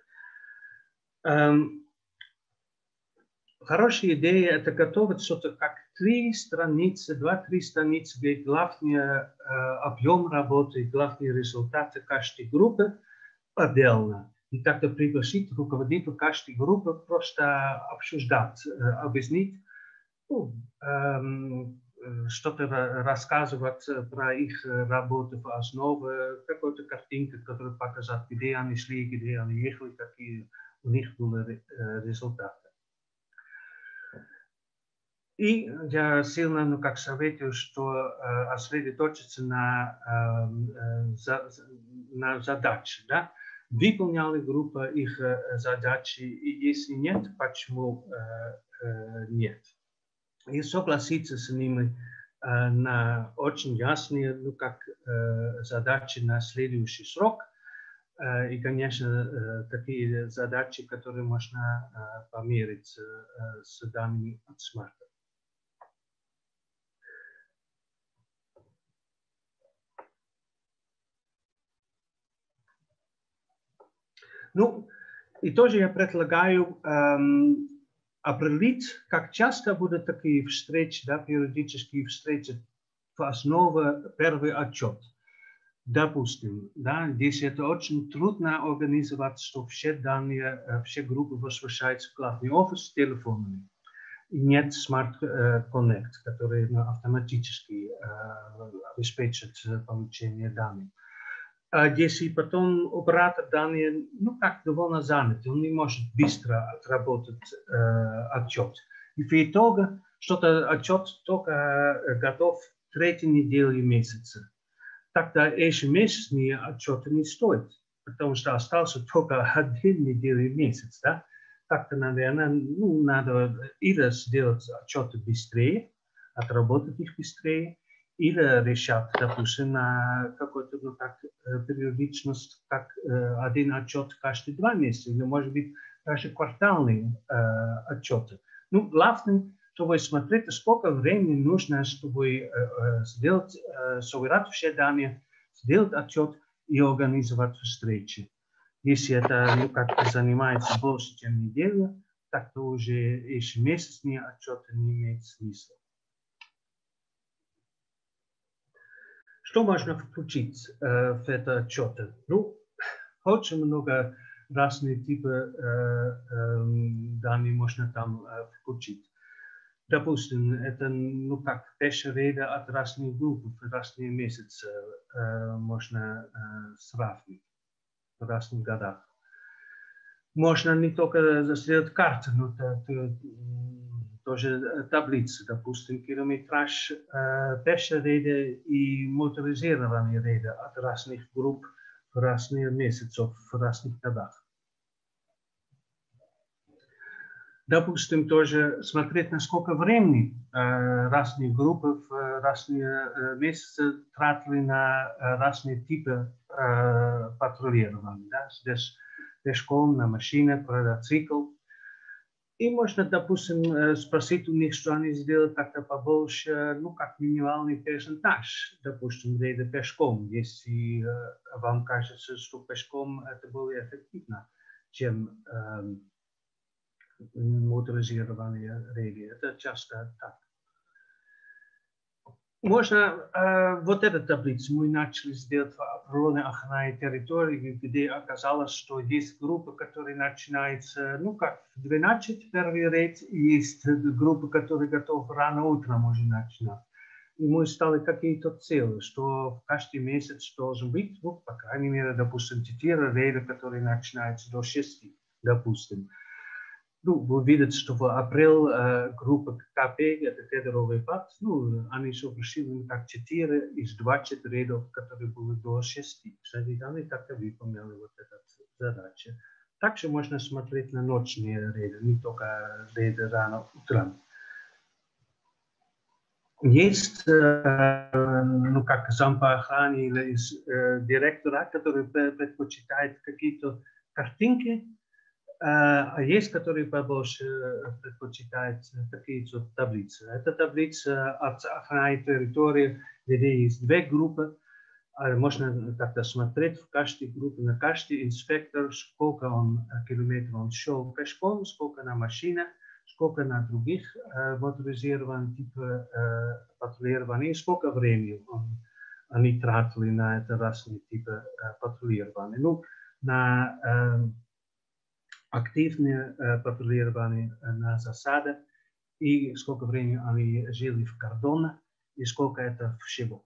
Um, Хорошая идея – это готовить что-то как три страницы, два-три страницы, где главный э, объем работы, главные результаты каждой группы отдельно. И как-то пригласить руководителя каждой группы, просто обсуждать, э, объяснить, ну, э, что-то рассказывать про их работу в основе, какой-то картинка, которая показывает, где они шли, где они ехали, какие у них были результаты. И я сильно, ну, как советую, что э, сосредоточиться на, э, за, на задачи, да? Выполняли группа их э, задачи, и если нет, почему э, э, нет? И согласиться с ними э, на очень ясные, ну, как э, задачи на следующий срок. Э, и, конечно, э, такие задачи, которые можно э, померить э, с данными от смарта. Ну, и тоже я предлагаю эм, определить, как часто будут такие встречи, да, периодические встречи в основе первый отчет. Допустим, да, здесь это очень трудно организовать, что все данные, все группы возвращаются в главный офис с телефонами. И нет Smart Connect, который автоматически обеспечит получение данных. Если потом оператор данные, ну, как довольно занят, он не может быстро отработать э, отчет. И в итоге что-то отчет только готов третьей недели месяца. Тогда ежемесячные отчеты не стоят, потому что остался только один неделю месяц. Да? Так-то, наверное, ну, надо или сделать отчеты быстрее, отработать их быстрее, или решать, допустим, на какую-то, ну, так, периодичность, как э, один отчет каждые два месяца, или, может быть, даже квартальные э, отчеты. Ну, главное, чтобы смотреть, сколько времени нужно, чтобы э, сделать, э, собирать все данные, сделать отчет и организовать встречи. Если это, ну, как занимается больше, чем неделю, так то уже ежемесячные отчеты не имеют смысла. Что можно включить э, в это отчеты? Ну, очень много разных типов э, э, данных можно там э, включить. Допустим, это, ну, как пешереды от разных групп в разные месяцы э, можно э, сравнить в разных годах. Можно не только сделать карты, но тоже таблицы, допустим, километраж э, пешереды и моторизированные рейды от разных групп в разные месяцы, в разных годах. Допустим, тоже смотреть, насколько времени э, разные группы в разные э, месяцы тратили на э, разные типы э, патрулирования. Да? Здесь пешком, на машине, квадроцикл. И можно, допустим, спросить у них, что они сделают как-то побольше, ну, как минимальный перцентаж, допустим, рейда пешком, если э, вам кажется, что пешком это более эффективно, чем э, моторизированные рейды. Это часто так. Можно э, вот эту таблицу мы начали сделать в природной охране территории, где оказалось, что есть группы, которые начинаются, ну, как в двенадцать первый рейд, и есть группы, которые готовы рано утром уже начинать. И мы стали какие-то цели, что в каждый месяц должен быть, ну, по крайней мере, допустим, четыре рейда, которые начинаются до шести, допустим. Ну, вы видите, что в апреле э, группа КП, это кедровый пад, ну, они совершили как четыре из двадцати рейдов, которые были до шести. Значит, они как-то выполняли вот эту задачу. Также можно смотреть на ночные рейды, не только рейды рано утром. Есть, э, ну, как зам по охране или э, директора, который предпочитает какие-то картинки, а есть, которые побольше предпочитают такие таблицы. Это таблица от охраны территории, где есть две группы. Можно как-то смотреть в каждой группе, на каждый инспектор, сколько он километров он шел пешком, сколько на машине, сколько на других э, моторизированных типов э, патрулирования, сколько времени он, они тратили на это разные типы э, патрулирования. Ну, на э, активное э, патрулирование на засаде и сколько времени они жили в кордоне и сколько это всего.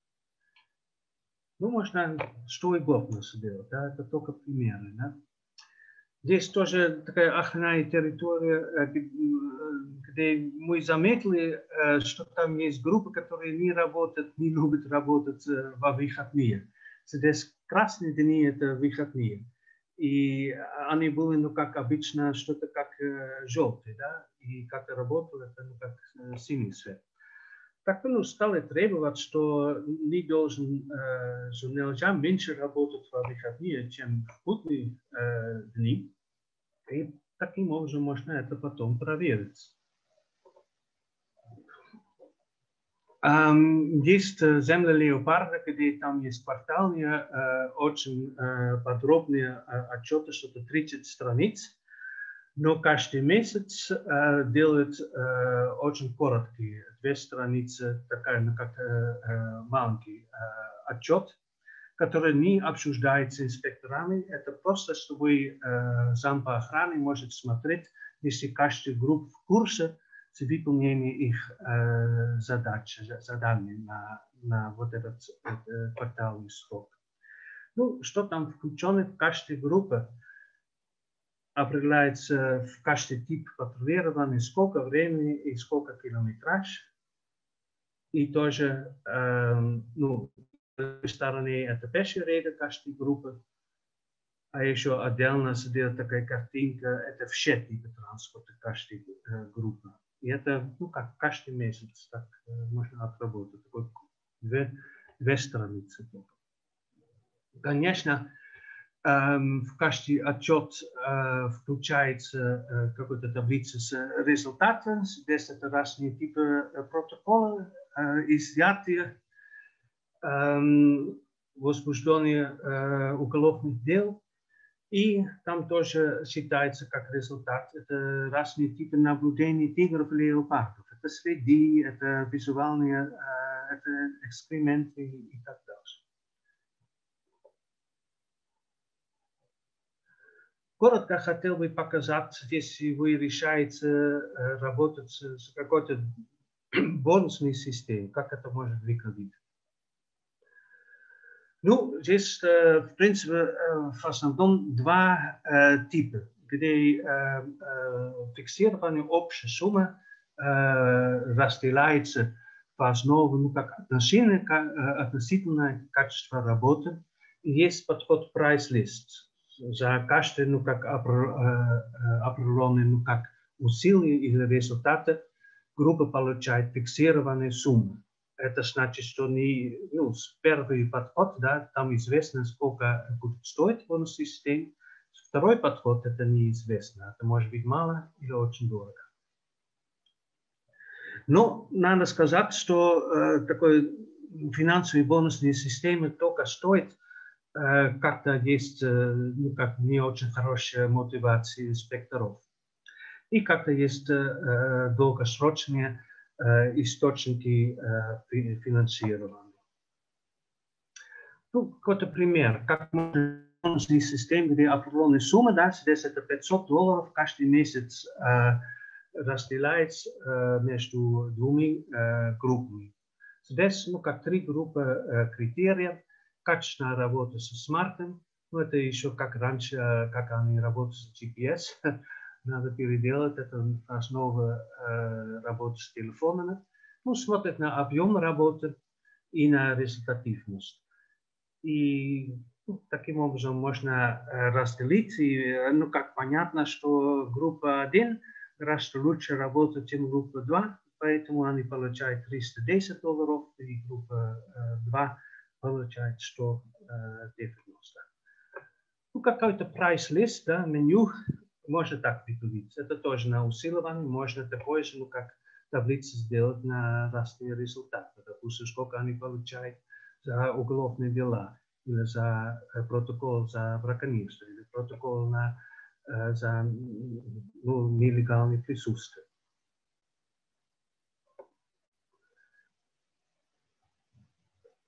Ну, можно что угодно сделать, да, это только примеры, да. Здесь тоже такая охранная территория, где мы заметили, что там есть группы, которые не работают, не любят работать во выходные. Здесь красные дни – это выходные. И они были, ну, как обычно, что-то как желтый, да, и как работают, это, ну, как синий цвет. Так, ну, стали требовать, что не должен, э, что нельзя меньше работать во выходные, чем в будние э, дни. И таким образом можно это потом проверить. Um, есть земля леопарда, где там есть квартальные, э, очень э, подробные э, отчеты, что-то тридцать страниц. Но каждый месяц э, делают э, очень короткие, две страницы, такая, ну, как э, э, маленький э, отчет, который не обсуждается с инспекторами. Это просто, чтобы э, зам по охране может смотреть, если каждая группа в курсе с выполнением их э, задач, заданий на, на вот этот э, квартальный срок. Ну, что там включено в каждой группе? Определяется в каждый тип патрулирования, сколько времени и сколько километраж. И тоже, э, ну, с одной стороны, это пешие рейды каждой группы, а еще отдельно сидит такая картинка, это все типы транспорта каждой э, группы. И это, ну, как каждый месяц так э, можно отработать, такой две, две страницы. Конечно, в каждый отчет э, включается э, какая-то таблица с результатами. Здесь это разные типы протоколов, э, изъятия, э, возбуждения э, уголовных дел. И там тоже считается как результат. Это разные типы наблюдений тигров и леопардов. Это следы, это визуальные, э, это экскременты и так дальше. Коротко хотел бы показать, если вы решаете э, работать с какой-то бонусной системой, как это может выглядеть. Ну, здесь, э, в принципе, э, в основном два э, типа, где э, э, фиксирование общей суммы э, разделяется по основе, ну, как относительно, э, относительное качество работы. И есть подход прайс-лист. За каждый, ну, как определенный, ну, как усилия или результаты, группа получает фиксированные суммы. Это значит, что не, ну, с первый подход, да, там известно, сколько будет стоить бонусный систем. Второй подход, это неизвестно. Это может быть мало или очень дорого. Но надо сказать, что э, такой финансовый бонусный системы только стоит, как-то есть, ну, как не очень хорошая мотивация инспекторов. И как-то есть э, долгосрочные э, источники э, финансирования. Ну, какой-то пример. Как бонусный систем, где определенная сумма, да, здесь это пятьсот долларов каждый месяц э, разделяется э, между двумя э, группами. Здесь, ну, как три группы э, критериев. Качественная работа со смартом, ну, это еще как раньше, как они работают с джи пи эс, надо переделать, это основа э, работы с телефонами. Ну, смотрят на объем работы и на результативность. И ну, таким образом можно э, разделить, и, ну, как понятно, что группа один гораздо лучше работает, чем группа два, поэтому они получают триста десять долларов, и группа э, два получает сто девяносто. Ну, какой-то прайс-лист, да, меню, можно так выглядеть. Это тоже на усиливание, можно такое же, ну, как таблицу сделать на разные результаты. Допустим, сколько они получают за уголовные дела, или за э, протокол за браконьерство, или протокол на, э, за, ну, нелегальное присутствие.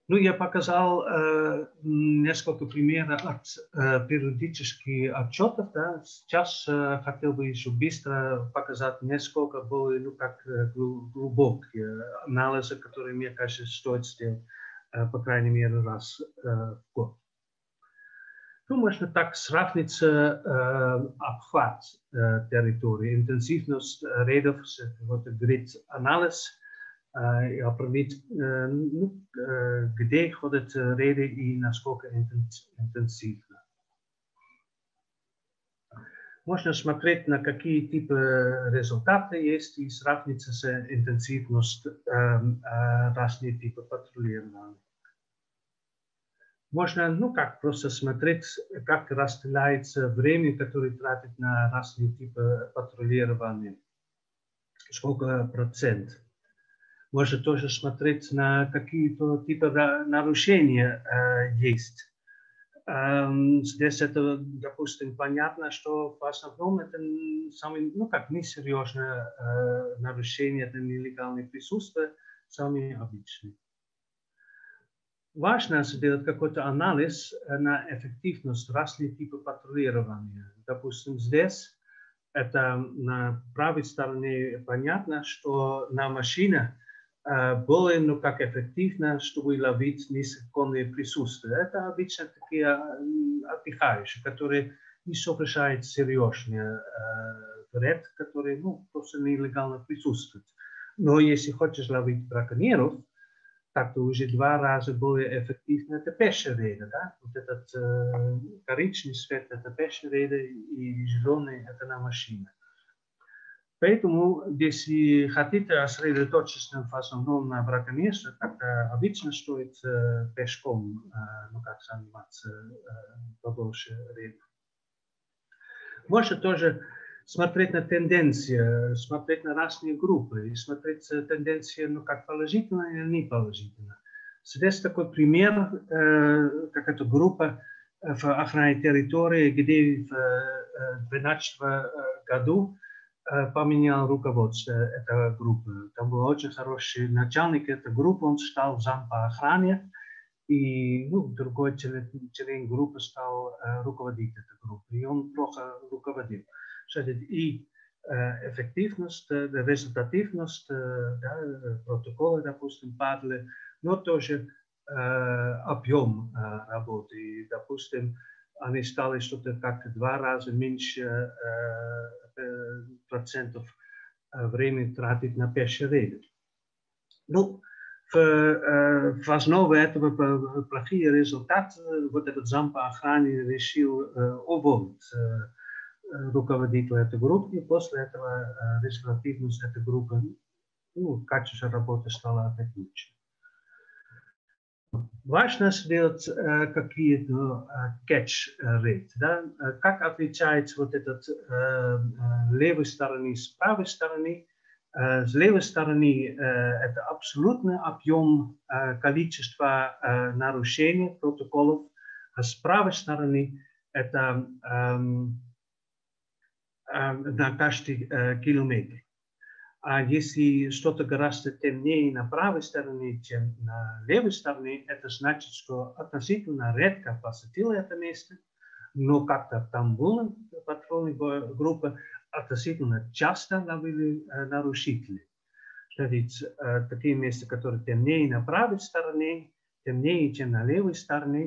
Ну, я показал э, несколько примеров от э, периодических отчетов. Да. Сейчас э, хотел бы еще быстро показать несколько более, ну, как э, глубокие анализы, которые, мне кажется, стоит сделать, э, по крайней мере, раз э, в год. Ну, можно так сравнить э, обхват э, территории, интенсивность рейдов, вот грид-анализ, и определить, ну, где ходят рейды и насколько интенсивно. Можно смотреть, на какие типы результаты есть и сравнить с интенсивностью разные типы патрулирования. Можно, ну, как просто смотреть, как распределяется время, которое тратит на разные типы патрулирования, сколько процент. Можно тоже смотреть, на какие-то типы нарушения э, есть. Эм, здесь это, допустим, понятно, что в основном это самые, ну, как несерьезные э, нарушения, это нелегальное присутствие, самые обычные. Важно сделать какой-то анализ на эффективность разных типов патрулирования. Допустим, здесь это на правой стороне понятно, что на машине более, ну, как эффективно, чтобы ловить незаконные присутствия. Это обычно такие отдыхающие, которые не совершают серьезный э, вред, который, ну, просто нелегально присутствует. Но если хочешь ловить браконьеров, так то уже два раза более эффективно это пешеходы, да? Вот этот э, коричневый цвет это пешеходы и зеленый это на машине. Поэтому, если хотите сосредоточиться в основном на браконьерстве, так обычно стоит э, пешком, э, ну, как заниматься э, побольше рейдов. Можно тоже смотреть на тенденции, смотреть на разные группы и смотреть тенденции, ну, как положительно или не положительно. Здесь такой пример, э, как эта группа в охране территории, где в две тысячи двенадцатом году поменял руководство этой группы. Там был очень хороший начальник этой группы, он стал зам по охране, и, ну, другой член, член группы стал э, руководить этой группой, и он плохо руководил. И э, эффективность, э, результативность, э, да, протоколы, допустим, падали, но тоже э, объем э, работы. И, допустим, они стали что-то как два раза меньше э, процентов времени тратить на пешеходов. Ну, в, в основе этого плохие результаты, вот этот зам по охране решил уволить руководителя этой группы, и после этого результативность этой группы, ну, качество работы стало опять лучше. Важно сделать э, какие-то э, catch-rate, да? Как отличается вот этот э, э, левой стороны с правой стороны. Э, с левой стороны э, это абсолютный объем э, количества э, нарушений протоколов, а с правой стороны это э, э, на каждый э, километр. А если что-то гораздо темнее на правой стороне, чем на левой стороне, это значит, что относительно редко посетила это место, но как-то там была патрульная группа, относительно часто ловили э, нарушителей. Значит, э, такие места, которые темнее на правой стороне, темнее, чем на левой стороне,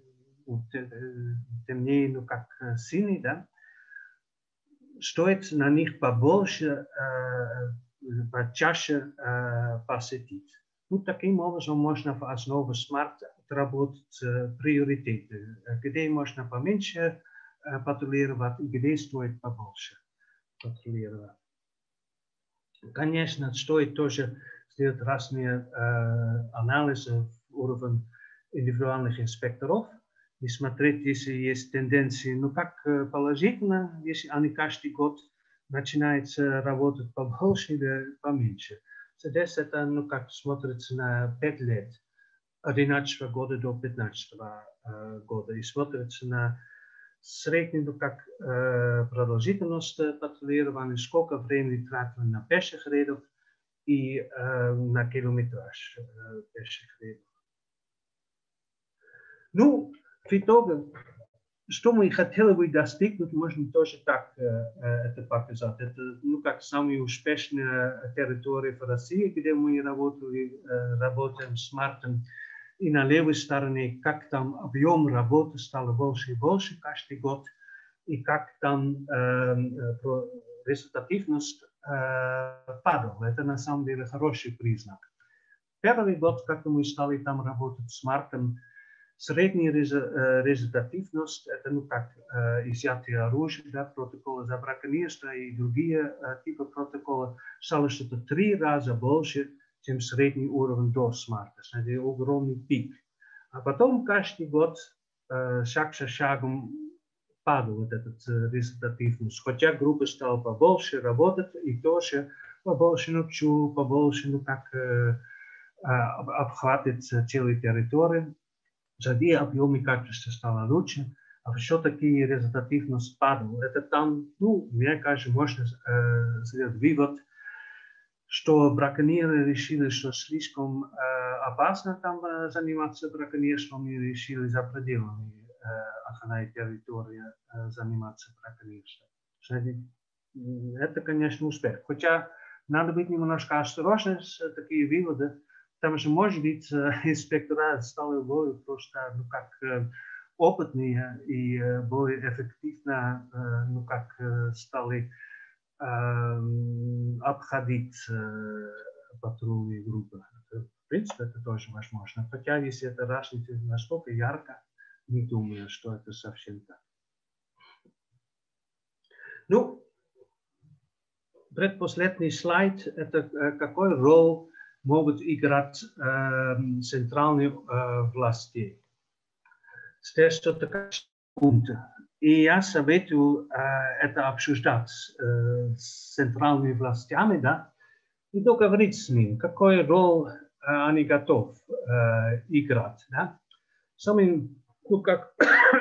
темнее, ну, как синий, да, стоит на них побольше, э, чаще э, посетить. Ну, таким образом можно в основе смарт отработать э, приоритеты, где можно поменьше э, патрулировать и где стоит побольше патрулировать. Конечно, стоит тоже сделать разные э, анализы уровня индивидуальных инспекторов и смотреть, если есть тенденции, ну, как положительно, если они каждый год начинают работать побольше или поменьше. Здесь это, ну, как смотрится на пять лет, от двенадцатого года до пятнадцатого э, года, и смотрится на среднюю, ну, как э, продолжительность патрулирования, сколько времени тратили на пешеходов и э, на километраж э, пешеходов. Ну, в итоге, что мы хотели бы достигнуть, можно тоже так э, это показать. Это, ну, как самые успешные территории в России, где мы работали, э, работаем с Мартом. И на левой стороне, как там объем работы стал больше и больше каждый год, и как там э, результативность э, падала. Это на самом деле хороший признак. Первый год, как мы стали там работать с Мартом, средняя результативность, это ну как э, изъятие оружия, да, протоколы за браконьерство и другие э, типы протокола, стало что-то три раза больше, чем средний уровень до смарта. Это огромный пик. А потом каждый год э, шаг за шагом падал этот э, результативность. Хотя группа стала побольше работать и тоже побольше ночью, побольше, ну как э, обхватывать целые территории. Jadi объем и качество стало лучше, а все-таки результативность падала. Это там, ну, мне кажется, можно э, сделать вывод, что браконьеры решили, что слишком э, опасно там э, заниматься браконьерством и решили за пределами э, охраны территории э, заниматься браконьерством. Это, конечно, успех. Хотя надо быть немножко осторожным с такими выводами. Там же, может быть, инспектора стали более просто, ну, как опытные и более эффективно, ну, как стали э, обходить патрульные группы. В принципе, это тоже возможно. Хотя, если это разница настолько ярко, не думаю, что это совсем так. Ну, предпоследний слайд, это какой роль могут играть э, центральные э, власти. Здесь что-то пункты. И я советую э, это обсуждать э, с центральными властями, да, и договориться с ними, какой роль э, они готовы э, играть. Да. Сами, ну как,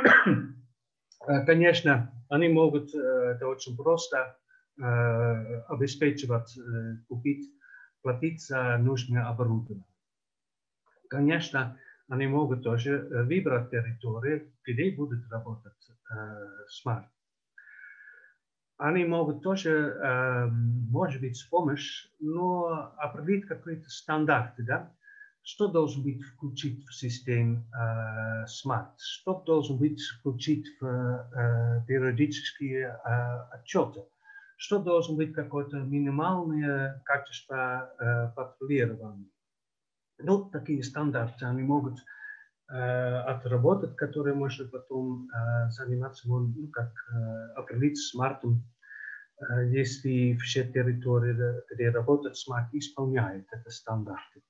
конечно, они могут, э, это очень просто, э, обеспечивать, э, купить, платить за нужное оборудование. Конечно, они могут тоже выбрать территорию, где будут работать э, смарт. Они могут тоже, э, может быть, с помощью, но определить какие-то стандарты, да? Что должен быть включить в систему э, смарт, что должен быть включить в э, периодические э, отчеты, что должен быть какое-то минимальное качество э, патрулирования. Ну, такие стандарты они могут э, отработать, которые можно потом э, заниматься, ну, как э, определить смартом, э, если все территории, где работает смарт, исполняют эти стандарты.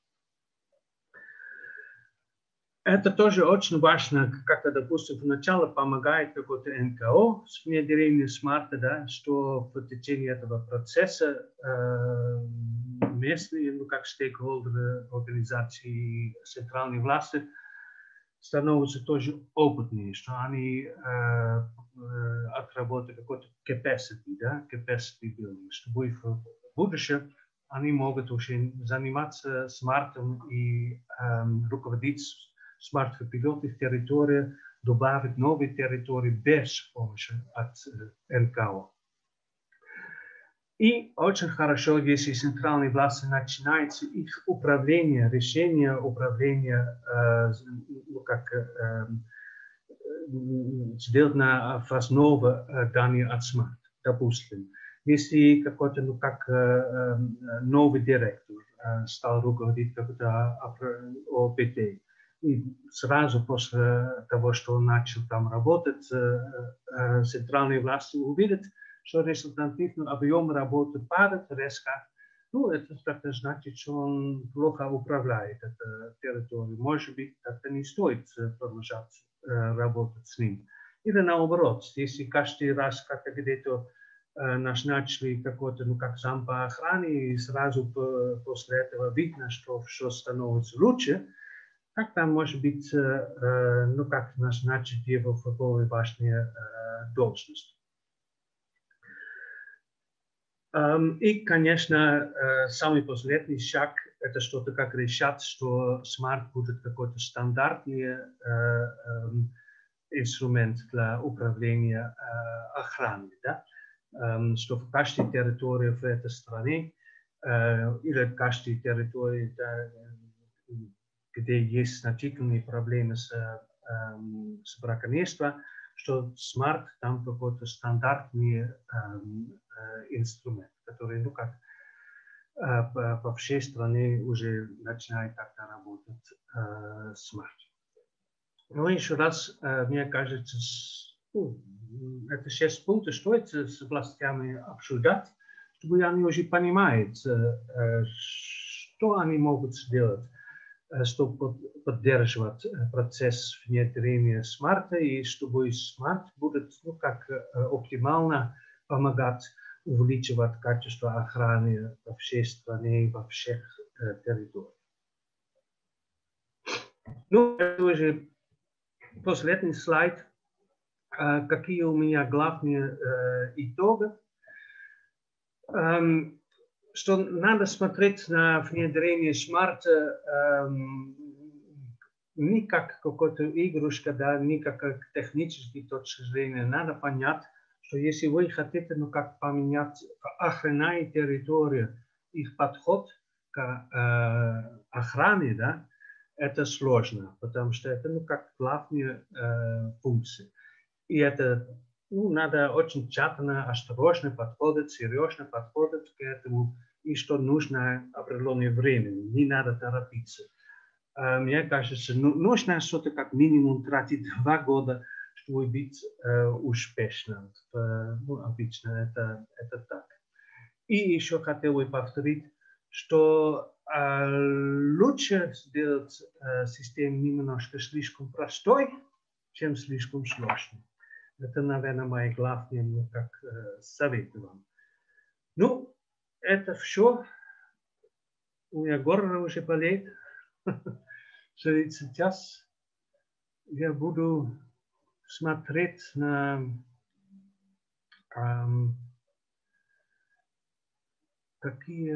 Это тоже очень важно, как-то, допустим, вначале помогает какой-то эн ка о с внедрением смарта, да, что в течение этого процесса э, местные, ну, как стейкхолдеры, организации, центральные власти становятся тоже опытнее, что они э, отработают какой-то capacity, да, capacity building, чтобы в будущем они могут уже заниматься смартом и э, руководить смарт в пилотных территориях, добавить новые территории без помощи от эн ка о. И очень хорошо, если центральные власти начинаются их управление, решение управления, э, как э, сделать на основе данных от смарт. Допустим, если какой-то, ну, как э, новый директор э, стал руководить какой-то о пэ тэ, и сразу после того, что он начал там работать, э, э, центральные власти увидят, что результативный объем работы падает резко, ну, это, это значит, что он плохо управляет этой территорией. Может быть, это не стоит продолжать э, работать с ним. Или наоборот, если каждый раз как-то где-то э, назначили какой-то, ну, как сам по охране, и сразу по, после этого видно, что все становится лучше, как там может быть, э, ну, как назначить его в более важные э, должности. Um, и, конечно, uh, самый последний шаг – это что-то как решать, что смарт будет какой-то стандартный uh, um, инструмент для управления uh, охраной, да? um, что в каждой территории в этой стране uh, или в каждой территории, да, где есть значительные проблемы с, um, с браконьерством, что смарт там какой-то стандартный um, инструмент, который, ну, как uh, по, по всей стране уже начинает как-то работать uh, смарт. Ну, еще раз, uh, мне кажется, с, ну, это шесть пунктов, стоит с властями обсуждать, чтобы они уже понимают, uh, что они могут сделать, uh, чтобы поддерживать процесс внедрения смарта, и чтобы смарт будет, ну, как uh, оптимально помогать увеличивать качество охраны во всей стране, во всех э, территориях. Ну, это уже последний слайд. Э, какие у меня главные э, итоги? Эм, что надо смотреть на внедрение смарта эм, не как какая-то игрушка, да, не как технической точки зрения. Надо понять, что если вы хотите, ну, как поменять охранять территорию, их подход к э, охране, да, это сложно, потому что это, ну, как главные э, функции. И это, ну, надо очень тщательно, осторожно подходить, серьезно подходить к этому, и что нужно определенное время, не надо торопиться. Мне кажется, ну, нужно что-то как минимум тратить два года, чтобы быть э, успешным. Э, ну, обычно это, это так. И еще хотел бы повторить, что э, лучше сделать э, систему немножко слишком простой, чем слишком сложной. Это, наверное, мои главные, ну, как э, советы вам. Ну, это все. У меня горло уже болит. Сейчас я буду смотреть на эм, какие...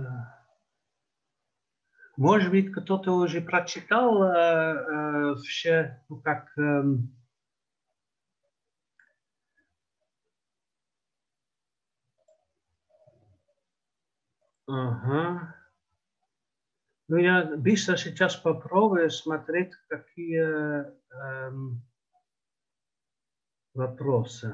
Может быть, кто-то уже прочитал э, э, все, ну, как... Э, ага. Ну, я быстро сейчас попробую смотреть, какие э, вопросы.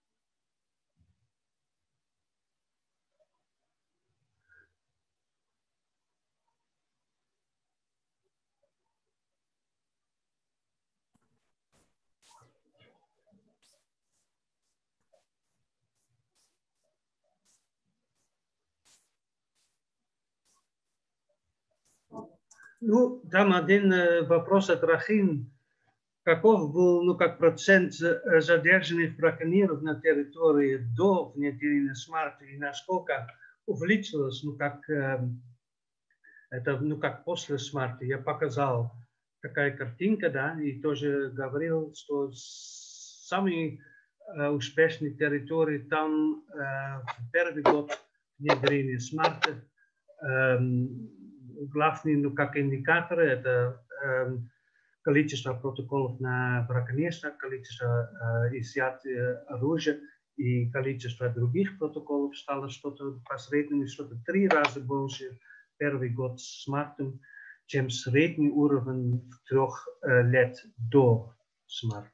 Ну, там один э, вопрос от Рахим. Каков был, ну, как процент задержанных браконьеров на территории до внедрения смарта и насколько увеличилось, ну, как э, это, ну, как после смарта? Я показал такая картинка, да, и тоже говорил, что самые э, успешные территории там э, в первый год внедрения смарта э, главные, ну, как индикаторы, это э, количество протоколов на браконьерство, количество э, изъятия оружия и количество других протоколов стало что-то по среднему, что-то три раза больше первый год с мартом, чем средний уровень трех э, лет до смарта.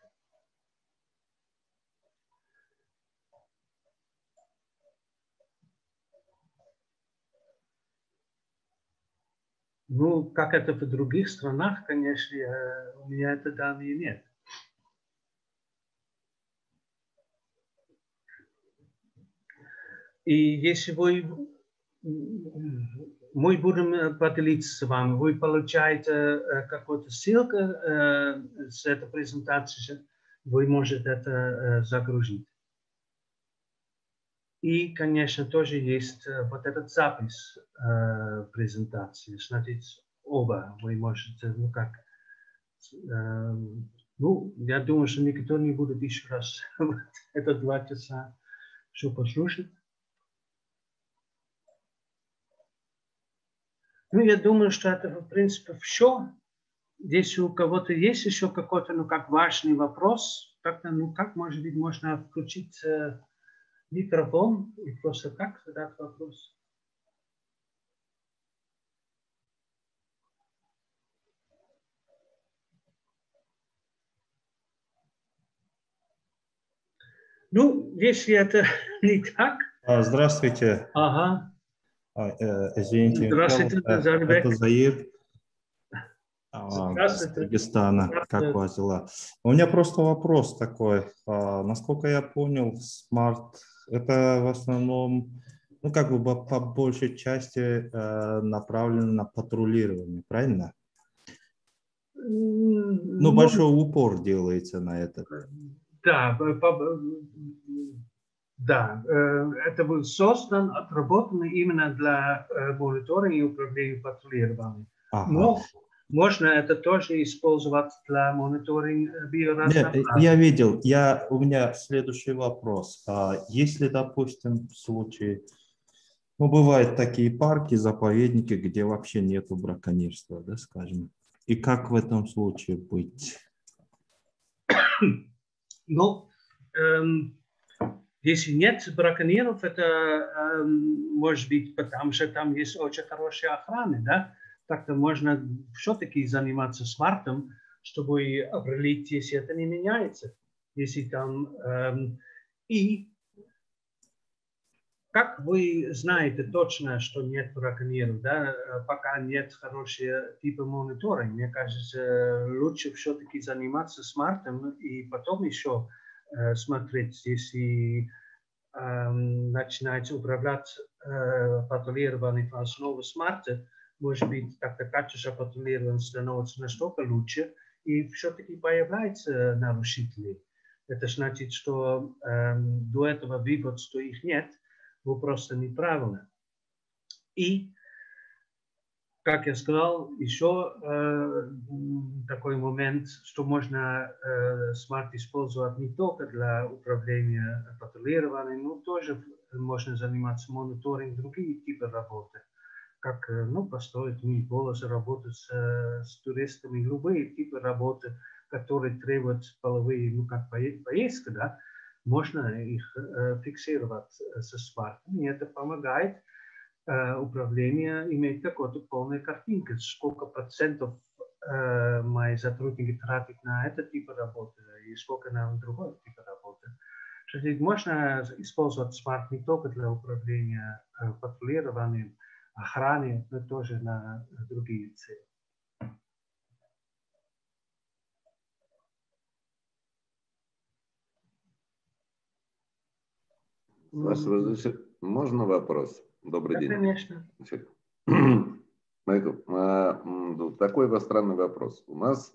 Ну, как это в других странах, конечно, э, у меня это данные нет. И если вы, мы будем поделиться с вами, вы получаете какую-то ссылку с этой презентацией, вы можете это загрузить. И, конечно, тоже есть вот этот запись презентации, значит, оба вы можете, ну как, ну, я думаю, что никто не будет еще раз это два часа все послушать. Ну, я думаю, что это, в принципе, все. Если у кого-то есть еще какой-то, ну, как важный вопрос, как-то, ну, как, может быть, можно включить э, микрофон и просто как задать вопрос? Ну, если это не так... А, Здравствуйте. Ага. А, э, Извините, Михаил, Здравствуйте, э, Зарбек. это Заир а, из Здравствуйте. Кыргызстана. Как у вас дела? У меня просто вопрос такой. А, Насколько я понял, смарт это в основном, ну как бы по по большей части э, направлено на патрулирование, правильно? М, Ну, Ну, большой упор делается на это. да, по- по- да, э, это был создан, отработан именно для э, мониторинга и управления патрулированием. Ага. Но можно это тоже использовать для мониторинга Нет, биоразнообразия. я видел. Я, у меня следующий вопрос. А если, допустим, в случае, ну, бывают такие парки, заповедники, где вообще нету браконьерства, да, скажем. И как в этом случае быть? Ну, эм, если нет браконьеров, это эм, может быть, потому что там есть очень хорошая охрана, да? Так-то можно все-таки заниматься смартом, чтобы определить, если это не меняется. Если там... эм, и как вы знаете точно, что нет браконьеров, да, пока нет хорошего типа мониторинга? Мне кажется, лучше все-таки заниматься смартом и потом еще э, смотреть, если э, начинать управлять э, патрулированием на основе смарта, может быть, как-то качество патрулирования становится настолько лучше, и все-таки появляются нарушители. Это значит, что э, до этого вывод, что их нет, был просто неправильно. И, как я сказал, еще э, такой момент, что можно э, смарт использовать не только для управления патрулированием, но тоже можно заниматься мониторингом других типов работы, как э, ну, построить мини-полосы, работать с, с туристами, любые типы работы, которые требуют половые, ну, как поездка, да, можно их э, фиксировать э, со смартом, и это помогает э, управлению иметь какую-то полную картинку, сколько процентов э, мои сотрудники тратят на этот тип работы и сколько на другой тип работы. Значит, можно использовать смарт не только для управления э, патрулированием, охраны, но тоже на другие цели. С вашего разрешения, можно вопрос? Добрый Да, день. конечно. Майкл, такой странный вопрос. У нас,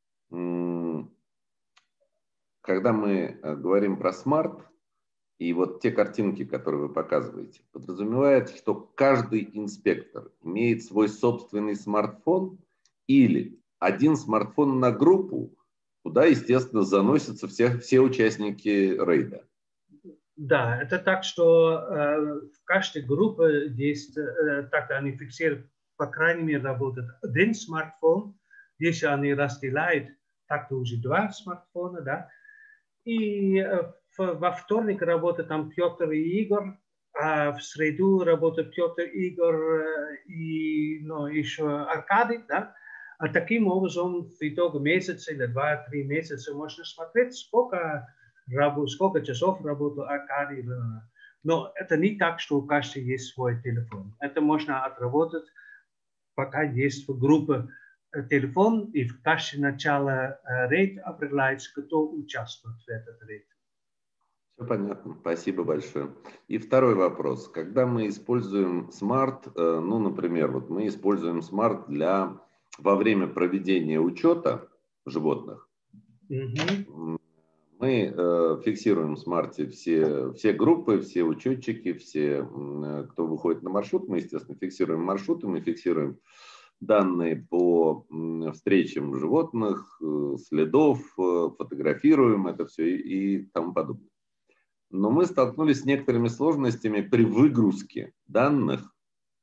когда мы говорим про смарт, и вот те картинки, которые вы показываете, подразумевает, что каждый инспектор имеет свой собственный смартфон или один смартфон на группу, куда, естественно, заносятся все, все участники рейда. Да, это так, что э, в каждой группе есть, э, так они фиксируют, по крайней мере, работает один смартфон. Если они разделяют, так-то уже два смартфона, да. И э, в, во вторник работают там Петр и Игорь, а в среду работают Петр, Игорь э, и ну, еще Аркадий, да. А таким образом в итоге месяца или два-три месяца можно смотреть, сколько сколько часов работал Аркадий. Но это не так, что у каждого есть свой телефон. Это можно отработать, пока есть в группе телефон, и в каждое начало рейд определяется, кто участвует в этом рейде. Все понятно. Спасибо большое. И второй вопрос. Когда мы используем смарт, ну, например, вот мы используем смарт для, во время проведения учета животных, mm-hmm. Мы э, фиксируем в смарте все, все группы, все учетчики, все, э, кто выходит на маршрут. Мы, естественно, фиксируем маршруты, мы фиксируем данные по э, встречам животных, э, следов, э, фотографируем это все и, и тому подобное. Но мы столкнулись с некоторыми сложностями при выгрузке данных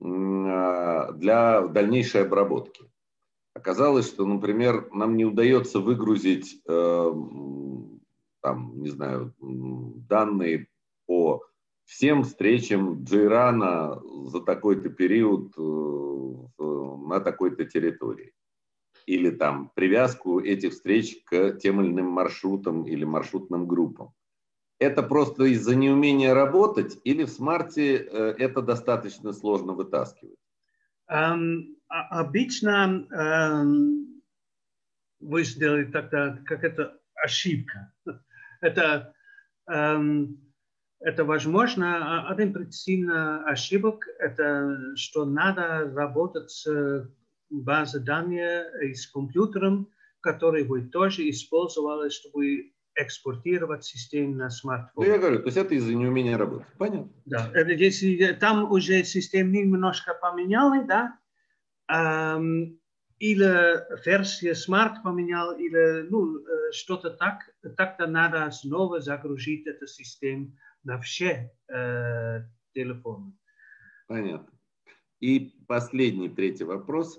для дальнейшей обработки. Оказалось, что, например, нам не удается выгрузить, там, не знаю, данные по всем встречам Джейрана за такой-то период на такой-то территории. Или там привязку этих встреч к тем или иным маршрутам или маршрутным группам. Это просто из-за неумения работать или в смарте это достаточно сложно вытаскивать? Um, обычно um, вы сделали тогда как это ошибка. это, um, это возможно. Один причина ошибок – это что надо работать с базой данных и с компьютером, который вы тоже использовали, чтобы экспортировать систему на смартфон. Ну, я говорю, то есть это из-за неумения работать. Понятно. Да, если там уже систему немножко поменяли, да, эм, или версия смарт поменял, или ну, что-то так, так-то надо снова загрузить эту систему на все э, телефоны. Понятно. И последний, третий вопрос.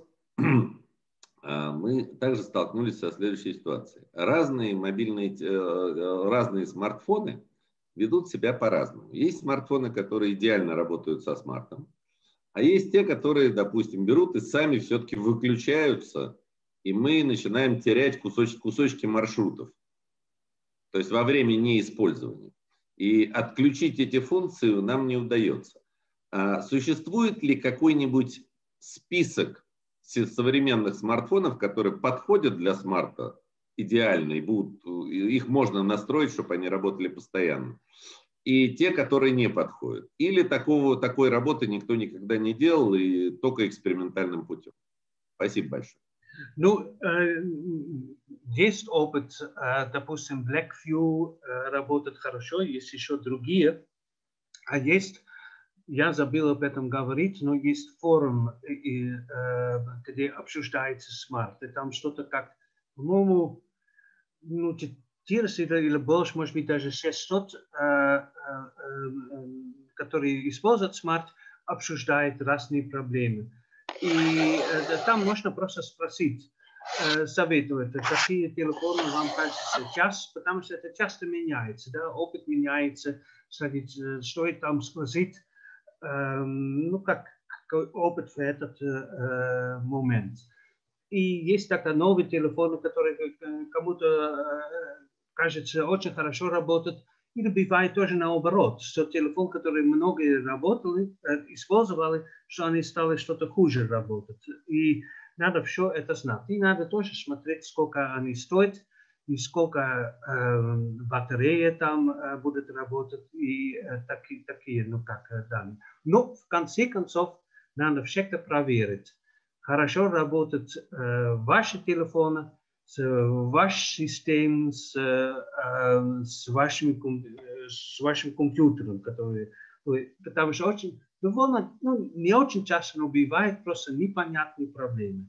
Мы также столкнулись со следующей ситуацией. Разные мобильные, разные смартфоны ведут себя по-разному. Есть смартфоны, которые идеально работают со смартом, а есть те, которые, допустим, берут и сами все-таки выключаются, и мы начинаем терять кусочки, кусочки маршрутов. То есть во время неиспользования. И отключить эти функции нам не удается. А существует ли какой-нибудь список современных смартфонов, которые подходят для смарта идеально, и будут, их можно настроить, чтобы они работали постоянно, и те, которые не подходят? Или такого, такой работы никто никогда не делал, и только экспериментальным путем? Спасибо большое. Ну, э, есть опыт, э, допустим, Blackview э, работает хорошо, есть еще другие, а есть, я забыл об этом говорить, но есть форум, и, э, где обсуждается смарт, и там что-то как, по-моему, ну, четыреста или больше, может быть, даже шестьсот, э, э, э, которые используют смарт, обсуждают разные проблемы. И э, там можно просто спросить, э, советуют, какие телефоны вам кажется сейчас, потому что это часто меняется, да, опыт меняется, стоит там спросить, э, ну, как, какой опыт в этот э, момент. И есть такие новые телефоны, которые кому-то э, кажется очень хорошо работают, или бывает тоже наоборот, что телефон, который многие работали, использовали, что они стали что-то хуже работать. И надо все это знать. И надо тоже смотреть, сколько они стоят, и сколько э, батареи там э, будут работать, и э, такие, такие, ну как э, данные. Но в конце концов надо всегда проверить, хорошо работают э, ваши телефоны, с вашей системой, с, э, с, вашим, с вашим компьютером, который, потому что очень, довольно, ну, не очень часто, но бывает просто непонятные проблемы.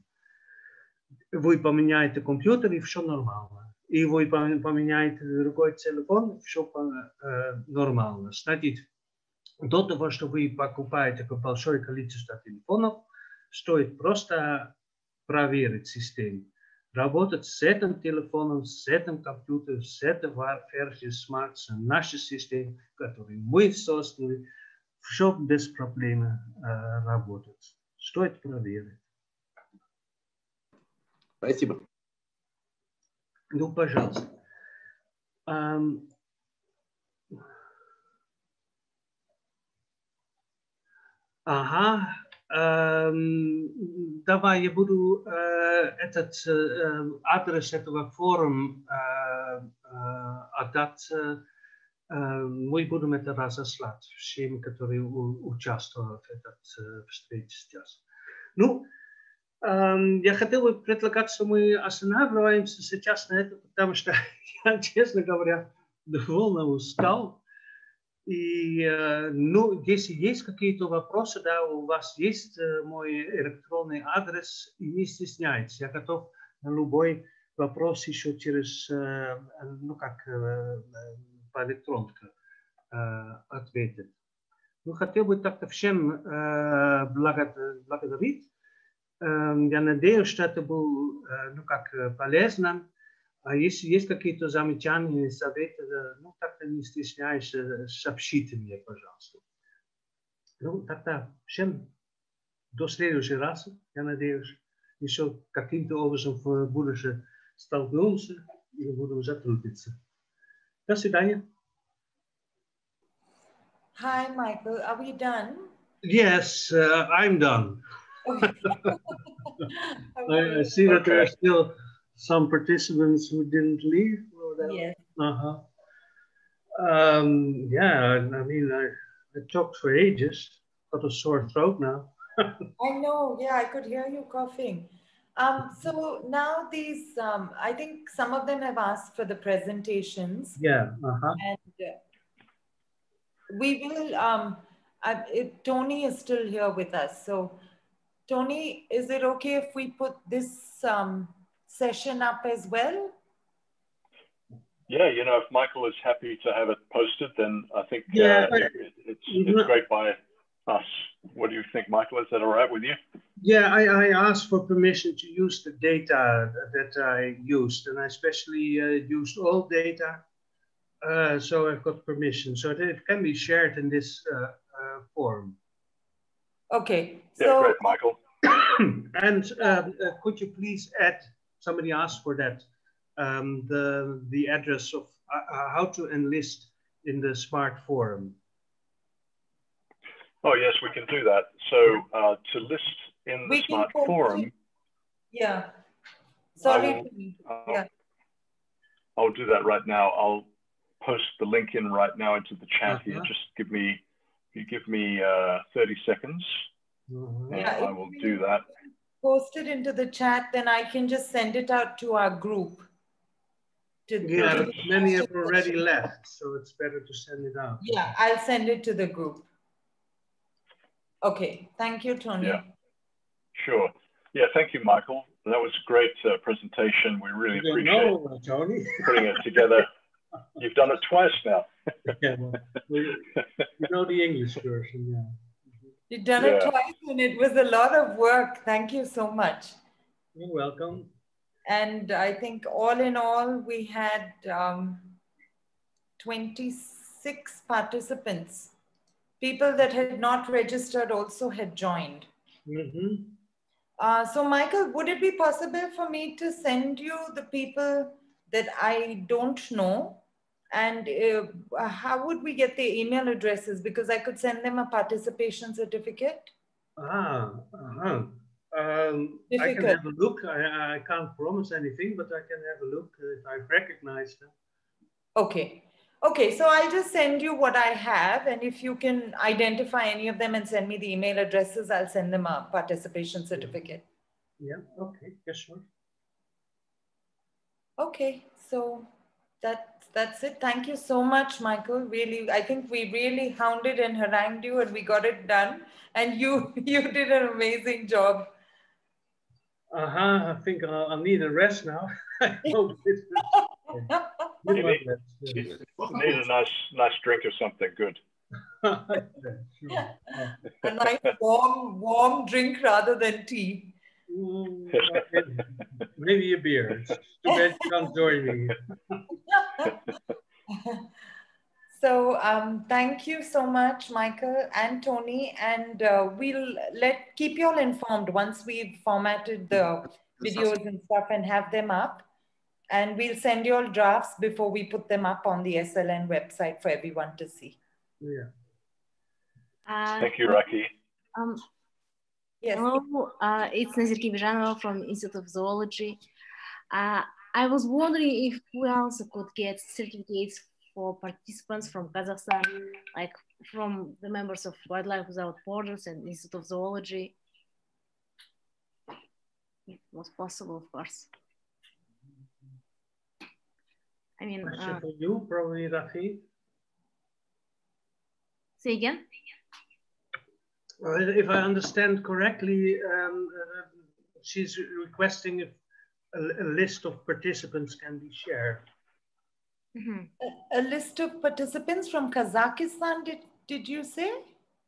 Вы поменяете компьютер, и все нормально. И вы поменяете другой телефон, все э, нормально. Значит, до того, что вы покупаете большое количество телефонов, стоит просто проверить систему. Работать с этим телефоном, с этим компьютером, с этой версией Smart, с нашей системой, которую мы создали, все без проблем э, работать. Стоит проверить. Спасибо. Ну, пожалуйста. Um, ага. Um, давай я буду uh, этот uh, адрес этого форума uh, uh, отдать. Uh, мы будем это разослать всем, которые у, участвуют в этой uh, встрече сейчас. Ну, um, я хотел бы предлагать, что мы останавливаемся сейчас на этом, потому что я, честно говоря, довольно устал. И, ну, если есть какие-то вопросы, да, у вас есть мой электронный адрес, и не стесняйтесь. Я готов на любой вопрос еще через, ну, как по электронке ответить. Ну, хотел бы так-то всем э, благодарить. Э, я надеюсь, что это было, э, ну, как полезно. А если есть какие-то замечания, советы, ну, так-то не стесняйся, сообщите мне, пожалуйста. Ну, тогда всем до следующего раза, я надеюсь, еще каким-то образом в будущем столкнемся и будем сотрудничать. До свидания. Hi, Michael. Are we done? Yes, uh, I'm done. Okay. I, I see that there are still some participants who didn't leave. Yes. Uh-huh. Um, yeah, I mean, I, I talked for ages. Got a sore throat now. I know. Yeah, I could hear you coughing. Um, so now these, um, I think some of them have asked for the presentations. Yeah. Uh-huh. And uh, we will, um, I, it, Tony is still here with us. So Tony, is it okay if we put this um, session up as well? Yeah, you know, if Michael is happy to have it posted, then I think Yeah, uh, it, it's, it's great by us. What do you think, Michael? Is that all right with you? Yeah, I, I asked for permission to use the data that I used, and I especially uh, used all data. Uh, so I've got permission, so that it can be shared in this uh, uh, forum. Okay. Yeah, so, great, Michael. And uh, uh, could you please add, somebody asked for that, um, the, the address of uh, how to enlist in the Smart Forum. Oh, yes, we can do that. So uh, to list in the we Smart can Forum. It. Yeah. Sorry. Will, uh, yeah. I'll do that right now. I'll post the link in right now into the chat uh-huh. here. Just give me, you give me uh, thirty seconds. Uh-huh. And yeah, I will do that. Post it into the chat, then I can just send it out to our group. To, yeah, to many have already left, so it's better to send it out. Yeah, I'll send it to the group. Okay, thank you, Tony. Yeah, sure. Yeah, thank you, Michael. That was a great uh, presentation. We really you appreciate know, Tony. putting it together. You've done it twice now. Yeah, well, we, you know the English version, yeah. You've done yeah. it twice, and it was a lot of work. Thank you so much. You're welcome. And I think all in all, we had um, twenty-six participants. People that had not registered also had joined. Mm-hmm. uh, so Michael, would it be possible for me to send you the people that I don't know? And uh, how would we get their email addresses? Because I could send them a participation certificate. Ah, uh-huh. Um, I can have a look. I, I can't promise anything, but I can have a look if I recognize them. Okay. Okay, so I'll just send you what I have, and if you can identify any of them and send me the email addresses, I'll send them a participation certificate. Yeah, okay, yes, sure. Okay, so that, that's it. Thank you so much, Michael. Really, I think we really hounded and harangued you, and we got it done. And you, you did an amazing job. Uh-huh, I think I'll, I'll need a rest now. I hope it's you need, you need a nice, nice drink or something good. Yeah, sure. Yeah. A nice warm, warm drink rather than tea. Mm, maybe, maybe a beer. It's too bad you can't join me. So um, thank you so much, Michael and Tony, and uh, we'll let keep you all informed once we've formatted the videos and stuff and have them up. And we'll send you all drafts before we put them up on the S L N website for everyone to see. Yeah. Uh, Thank you, Raki. Um, yes. Hello, uh, it's Nazir Kibijanova from Institute of Zoology. Uh, I was wondering if we also could get certificates for participants from Kazakhstan, like from the members of Wildlife Without Borders and Institute of Zoology. If it was possible, of course. I mean, question uh, for you, probably, Rafi. Say again? Well, if I understand correctly, um, uh, she's requesting if a, a list of participants can be shared. Mm-hmm. a, a list of participants from Kazakhstan, did, did you say?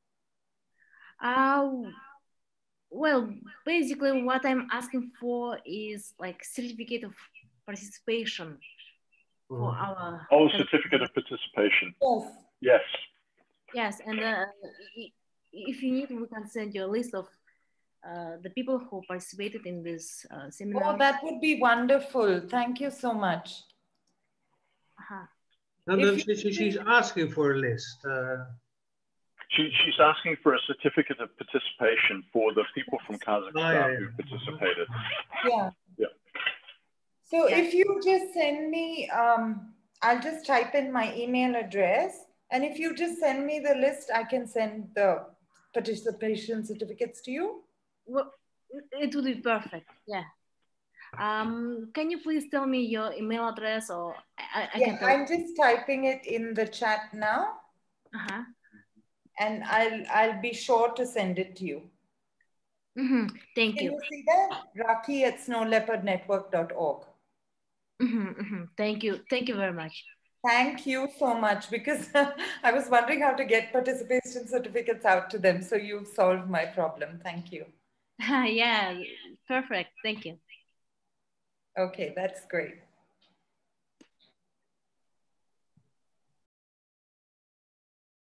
Uh, well, basically what I'm asking for is like certificate of participation for our... Oh, certificate of participation. Yes. Yes. Yes, and uh, if you need, we can send you a list of uh, the people who participated in this uh, seminar. Oh, that would be wonderful. Thank you so much. Uh-huh. No, no, she, she, she's asking for a list. Uh, she, she's asking for a certificate of participation for the people from Kazakhstan oh, yeah, yeah. who participated. Yeah. Yeah. So Yeah. if you just send me, um, I'll just type in my email address. And if you just send me the list, I can send the participation certificates to you. Well, it would be perfect. Yeah. Um, can you please tell me your email address, or I, I yeah, can tell I'm just typing it in the chat now. Uh-huh. And I'll, I'll be sure to send it to you. Mm-hmm. Thank Can you. you see that? Raki at snow leopard network dot org. Mm-hmm, mm-hmm. Thank you. Thank you very much. Thank you so much, because I was wondering how to get participation certificates out to them. So you've solved my problem. Thank you. Yeah, perfect. Thank you. Okay, that's great.